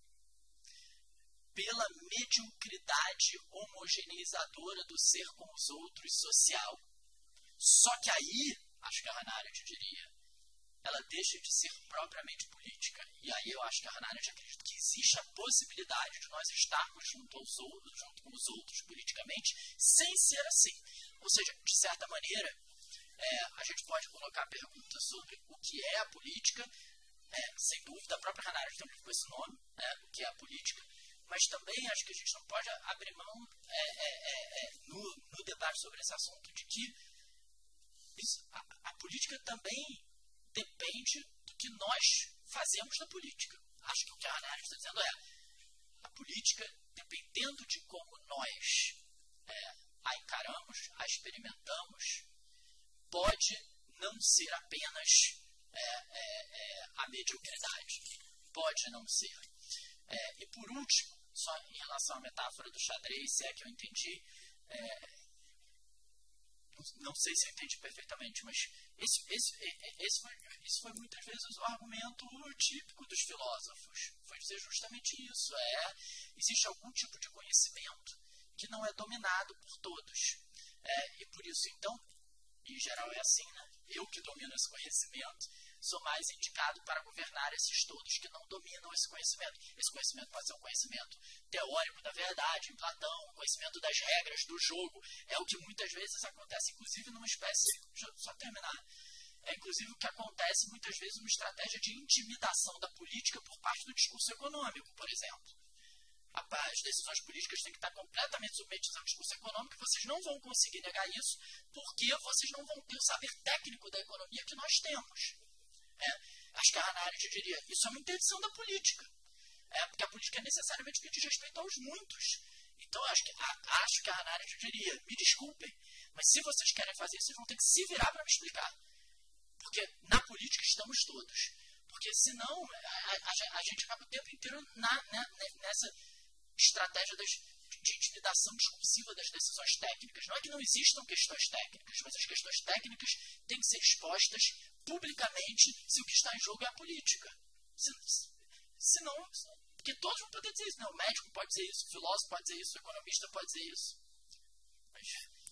[SPEAKER 2] pela mediocridade homogeneizadora do ser com os outros social. Só que aí, acho que a Hannah Arendt diria, ela deixa de ser propriamente política. E aí eu acho que a Hannah Arendt acredita que existe a possibilidade de nós estarmos junto, aos outros, junto com os outros politicamente, sem ser assim. Ou seja, de certa maneira, é, a gente pode colocar a pergunta sobre o que é a política, é, sem dúvida, a própria Hannah Arendt tem um livro com esse nome, é, o que é a política, mas também acho que a gente não pode abrir mão é, é, é, é, no, no debate sobre esse assunto de que isso, a, a política também depende do que nós fazemos na política. Acho que o que a Hannah Arendt está dizendo é a política, dependendo de como nós é, a encaramos, a experimentamos, pode não ser apenas é, é, é, a mediocridade. Pode não ser. É, e por último, só em relação à metáfora do xadrez, se é que eu entendi, é, não sei se eu entendi perfeitamente, mas esse, esse, esse, foi, esse foi muitas vezes o argumento típico dos filósofos. Foi dizer justamente isso. É, existe algum tipo de conhecimento que não é dominado por todos. É, e por isso, então, em geral é assim, né? Eu que domino esse conhecimento, sou mais indicado para governar esses todos que não dominam esse conhecimento. Esse conhecimento pode ser um conhecimento teórico da verdade, em Platão, um conhecimento das regras do jogo. É o que muitas vezes acontece, inclusive numa espécie, deixa eu só terminar, é inclusive o que acontece muitas vezes numa estratégia de intimidação da política por parte do discurso econômico, por exemplo. As decisões políticas têm que estar completamente submetidas ao discurso econômico e vocês não vão conseguir negar isso porque vocês não vão ter o saber técnico da economia que nós temos. É, acho que a Hannah Arendt diria, isso é uma interdição da política. É, porque a política é necessariamente que diz respeito aos muitos. Então, acho que a, acho que a Hannah Arendt diria, me desculpem, mas se vocês querem fazer isso, vocês vão ter que se virar para me explicar. Porque na política estamos todos. Porque senão, a, a, a gente acaba o tempo inteiro na, na, nessa estratégia das, de intimidação discursiva das decisões técnicas. Não é que não existam questões técnicas, mas as questões técnicas têm que ser expostas publicamente se o que está em jogo é a política. Se, se não, porque todos vão poder dizer isso. Não, o médico pode dizer isso, o filósofo pode dizer isso, o economista pode dizer isso. Mas,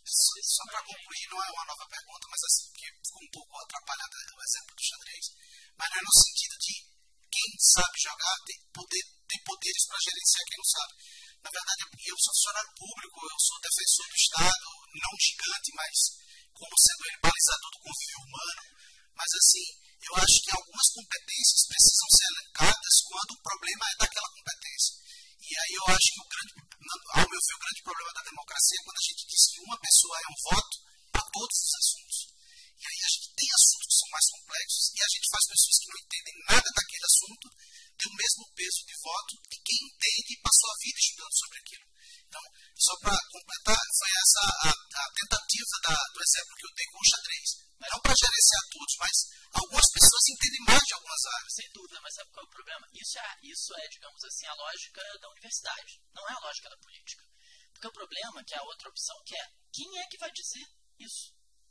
[SPEAKER 4] só para concluir, não é uma nova pergunta, mas assim, porque ficou um pouco atrapalhado o exemplo do xadrez, mas não é no sentido de quem sabe jogar tem, poder, tem poderes para gerenciar quem não sabe. Na verdade, eu sou funcionário público, eu sou defensor do Estado, não gigante, mas como sendo ele balizador do convívio humano. Mas assim, eu acho que algumas competências precisam ser elencadas quando o problema é daquela competência. E aí eu acho que o grande, ao meu ver, o grande problema da democracia é quando a gente diz que uma pessoa é um voto para todos os assuntos. E aí a gente tem assuntos que são mais complexos e a gente faz pessoas que não entendem nada daquele assunto ter o mesmo peso de voto de quem entende e passou a vida estudando sobre aquilo. Então, só para completar, foi essa a, a tentativa da, do exemplo que eu dei com o xadrez. Não para gerenciar todos, mas algumas pessoas entendem mais de algumas áreas.
[SPEAKER 2] Sem dúvida, mas sabe qual é o problema? Isso é, isso é, digamos assim, a lógica da universidade. Não é a lógica da política. Porque o problema é que a outra opção que é, quem é que vai dizer isso?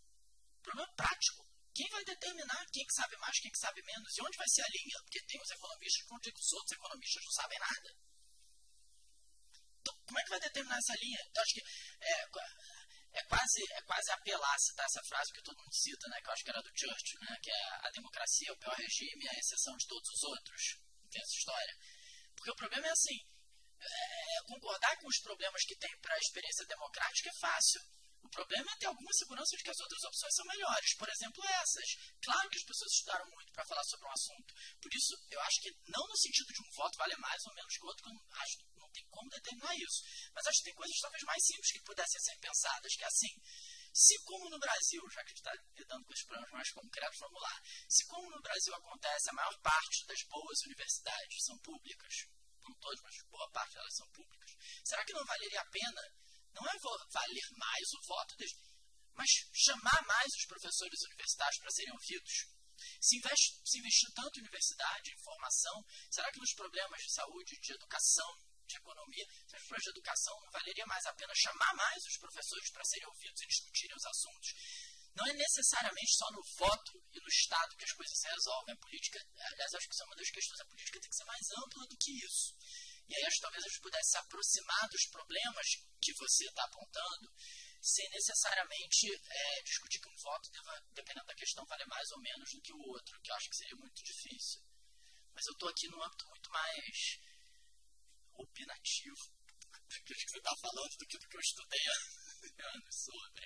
[SPEAKER 2] O problema é prático. Quem vai determinar quem que sabe mais, quem que sabe menos? E onde vai ser a linha? Porque tem os economistas que vão dizer que os outros economistas não sabem nada. Então, como é que vai determinar essa linha? Então, acho que é, é quase quase, é quase apelar a citar essa frase que todo mundo cita, né, que eu acho que era do Churchill, né, que é a democracia é o pior regime, a exceção de todos os outros. Tem essa história. Porque o problema é assim, é, concordar com os problemas que tem para a experiência democrática é fácil. O problema é ter alguma segurança de que as outras opções são melhores. Por exemplo, essas. Claro que as pessoas estudaram muito para falar sobre um assunto. Por isso, eu acho que não no sentido de um voto vale mais ou menos que o outro, que eu não, acho, não tem como determinar isso. Mas acho que tem coisas talvez mais simples que pudessem ser pensadas, que é assim, se como no Brasil, já que a gente está lidando com esses problemas mais concretos, vamos lá, se como no Brasil acontece, a maior parte das boas universidades são públicas, não todas, mas boa parte delas são públicas, será que não valeria a pena, não é valer mais o voto deles, mas chamar mais os professores universitários para serem ouvidos? Se, investe, se investir tanto em universidade, em formação, será que nos problemas de saúde, de educação, de economia, nos problemas de educação, não valeria mais a pena chamar mais os professores para serem ouvidos e discutirem os assuntos? Não é necessariamente só no voto e no Estado que as coisas se resolvem. A política, aliás, acho que isso é uma das questões, a política tem que ser mais ampla do que isso. E aí acho que talvez a gente pudesse se aproximar dos problemas que você está apontando, sem necessariamente é, discutir que um voto, deva, dependendo da questão, vale mais ou menos do que o outro, que eu acho que seria muito difícil. Mas eu estou aqui num âmbito muito mais opinativo do que você está falando, do que do que eu estudei anos sobre.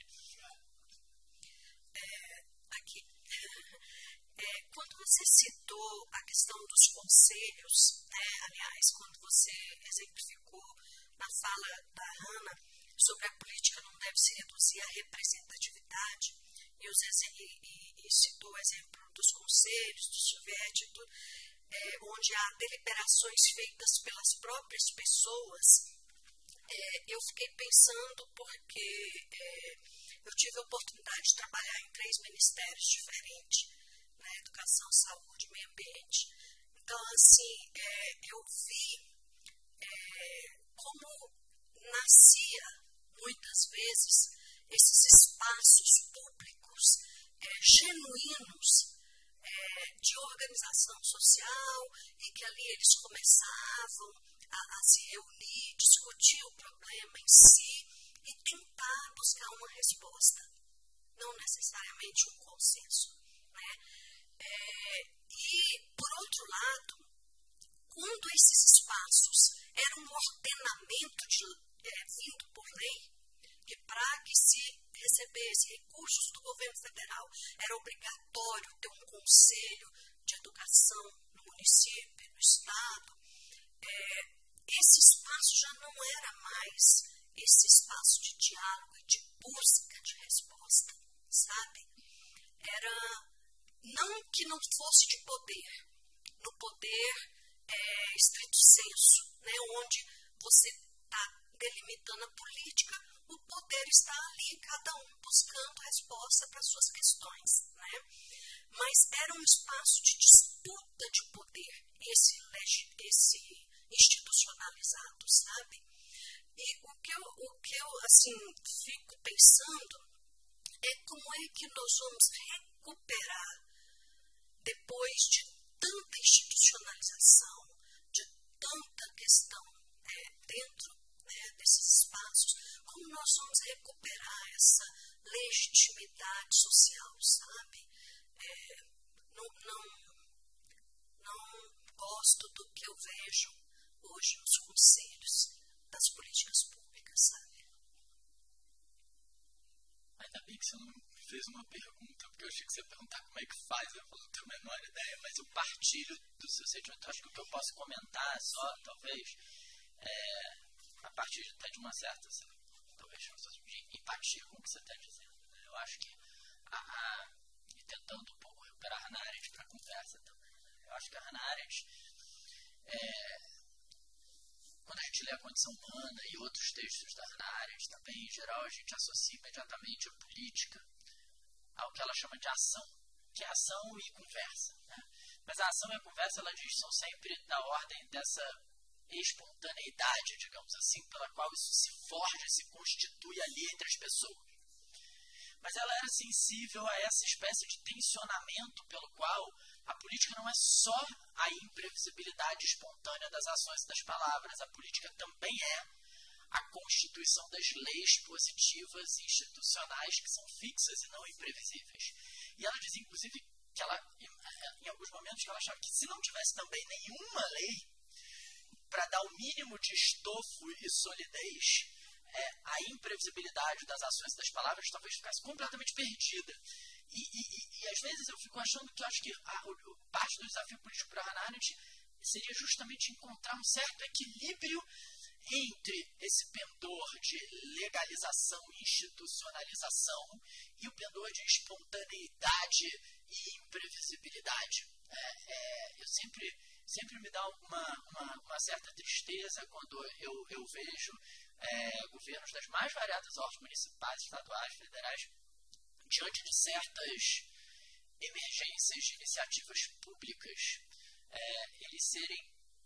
[SPEAKER 5] É, aqui. É, quando você citou a questão dos conselhos, né, aliás, quando você exemplificou na fala da Hannah sobre a política não deve se reduzir à representatividade, e, os, e, e, e citou o exemplo dos conselhos, do soviético, é, onde há deliberações feitas pelas próprias pessoas, é, eu fiquei pensando porque é, eu tive a oportunidade de trabalhar em três ministérios diferentes, né, educação, saúde e meio ambiente. Então, assim, é, eu vi é, como nascia, muitas vezes, esses espaços públicos é, genuínos é, de organização social e que ali eles começavam a, a se reunir, discutir o problema em si e tentar buscar uma resposta, não necessariamente um consenso, né? É, e, por outro lado, quando esses espaços eram um ordenamento de, é, vindo por lei, que para que se recebesse recursos do governo federal era obrigatório ter um conselho de educação no município, no estado, é, esse espaço já não era mais esse espaço de diálogo e de busca de resposta, sabe? Era, não que não fosse de poder, no poder é, estrito senso, né, onde você está delimitando a política, o poder está ali, cada um buscando resposta para suas questões, né? Mas era um espaço de disputa de poder, esse, esse institucionalizado, sabe? E o que eu, o que eu assim, fico pensando é como é que nós vamos recuperar, depois de tanta institucionalização, de tanta questão é, dentro né, desses espaços, como nós vamos recuperar essa legitimidade social, sabe? É, não, não, não gosto do que eu vejo hoje nos conselhos das políticas públicas, sabe?
[SPEAKER 1] Ainda bem que você não me fez uma pergunta, porque eu achei que você ia perguntar como é que faz, eu não tenho a menor ideia, mas eu partilho do seu sentimento. Acho que o que eu posso comentar só, talvez, é a partir até de uma certa, assim, talvez, de empatia com o que você está dizendo. Né? Eu acho que, a, a, e tentando um pouco recuperar a Hannah Arendt para a conversa também, né? Eu acho que a Hannah Arendt, é, quando a gente lê a Condição Humana e outros textos da Hannah Arendt também, em geral, a gente associa imediatamente a política ao que ela chama de ação, que é ação e conversa. Né? Mas a ação e a conversa, ela diz, são sempre da ordem dessa espontaneidade, digamos assim, pela qual isso se forja, se constitui ali entre as pessoas. Mas ela era sensível a essa espécie de tensionamento pelo qual a política não é só a imprevisibilidade espontânea das ações e das palavras, a política também é
[SPEAKER 2] a constituição das leis positivas e institucionais que são fixas e não imprevisíveis. E ela dizia, inclusive, que ela, em alguns momentos, que ela achava que se não tivesse também nenhuma lei para dar o mínimo de estofo e solidez, é, a imprevisibilidade das ações e das palavras talvez ficasse completamente perdida. E, e, e, e às vezes eu fico achando que eu acho que a, o, parte do desafio político para Hannah Arendt seria justamente encontrar um certo equilíbrio entre esse pendor de legalização e institucionalização e o pendor de espontaneidade e imprevisibilidade. É, é, eu sempre, sempre me dá uma, uma, uma certa tristeza quando eu, eu vejo é, governos das mais variadas ordens municipais, estaduais, federais, diante de certas emergências de iniciativas públicas, é, eles serem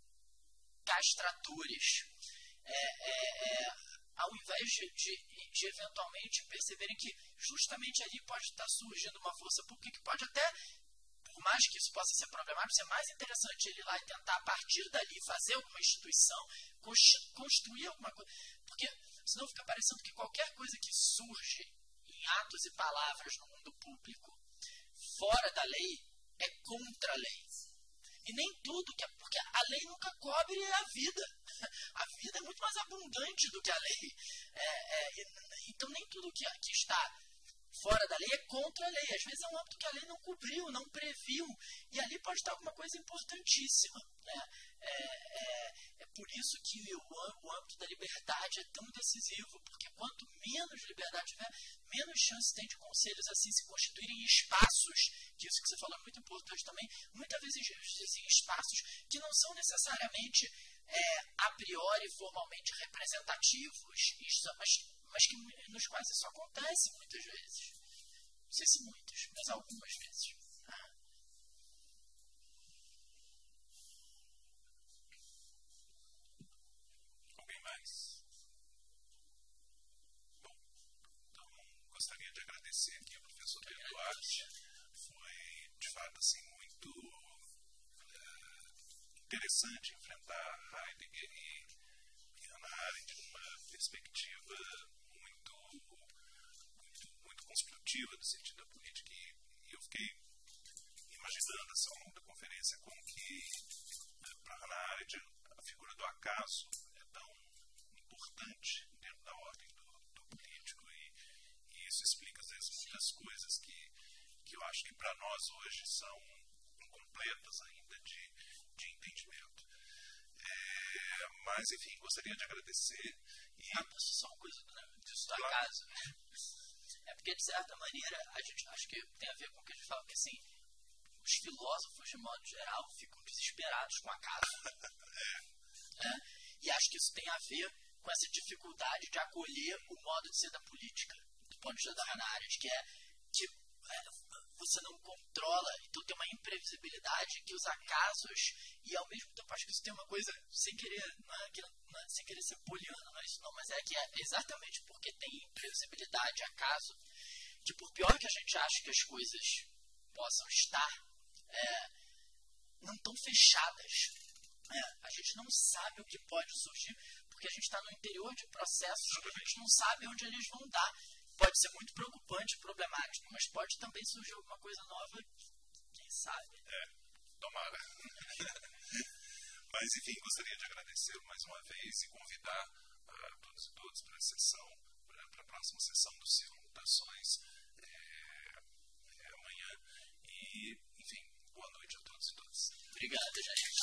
[SPEAKER 2] castradores, é, é, é, ao invés de, de, de eventualmente perceberem que justamente ali pode estar surgindo uma força pública que pode até, por mais que isso possa ser problemático, ser mais interessante ele ir lá e tentar a partir dali fazer alguma instituição, construir alguma coisa, porque senão fica parecendo que qualquer coisa que surge em atos e palavras no mundo público, fora da lei, é contra a lei. E nem tudo, que é, porque a lei nunca cobre a vida. A vida é muito mais abundante do que a lei. É, é, então nem tudo que, que está fora da lei é contra a lei. Às vezes é um âmbito que a lei não cobriu, não previu. E ali pode estar alguma coisa importantíssima. Né? É, é, é por isso que o, o âmbito da liberdade é tão decisivo, porque quanto menos liberdade tiver, menos chance tem de conselhos assim se constituírem em espaços, que isso que você falou é muito importante também, muitas vezes em espaços que não são necessariamente é, a priori formalmente representativos, isso, mas, mas que, nos quais isso acontece muitas vezes. Não sei se muitas, mas algumas vezes.
[SPEAKER 3] Gostaria de agradecer aqui ao professor Pedro Duarte. Foi, de fato, assim, muito é, interessante enfrentar Heidegger e, e Hannah Arendt numa perspectiva muito, muito, muito construtiva do sentido da política. E, e eu fiquei imaginando, assim, ao longo da conferência, como que, né, para Hannah Arendt, a figura do acaso é tão importante dentro da ordem do, do político. Isso explica, às vezes, muitas coisas que, que eu acho que para nós hoje são incompletas ainda de, de entendimento. É, mas, enfim, gostaria de agradecer. E...
[SPEAKER 2] Ah, só uma coisa disso do acaso. É porque, de certa maneira, a gente acho que tem a ver com o que a gente fala, que assim, os filósofos, de modo geral, ficam desesperados com o acaso. é. É? E acho que isso tem a ver com essa dificuldade de acolher o modo de ser da política. Ponto de vista da Hannah Arendt, que é que é, você não controla, então tem uma imprevisibilidade que os acasos, e ao mesmo tempo acho que isso tem uma coisa, sem querer, não é, que, não é, sem querer ser poliana, não é isso não, mas é que é exatamente porque tem imprevisibilidade, acaso, que por pior que a gente ache que as coisas possam estar, é, não estão fechadas. É, a gente não sabe o que pode surgir, porque a gente está no interior de processos que a gente não sabe onde eles vão dar. Pode ser muito preocupante e problemático, mas pode também surgir alguma coisa nova, quem sabe.
[SPEAKER 3] É, tomara. Mas, enfim, gostaria de agradecer mais uma vez e convidar uh, todos e todas para a sessão, para a próxima sessão do ciclo Mutações é, é amanhã. E, enfim, boa noite a todos e todas.
[SPEAKER 2] Obrigado, gente.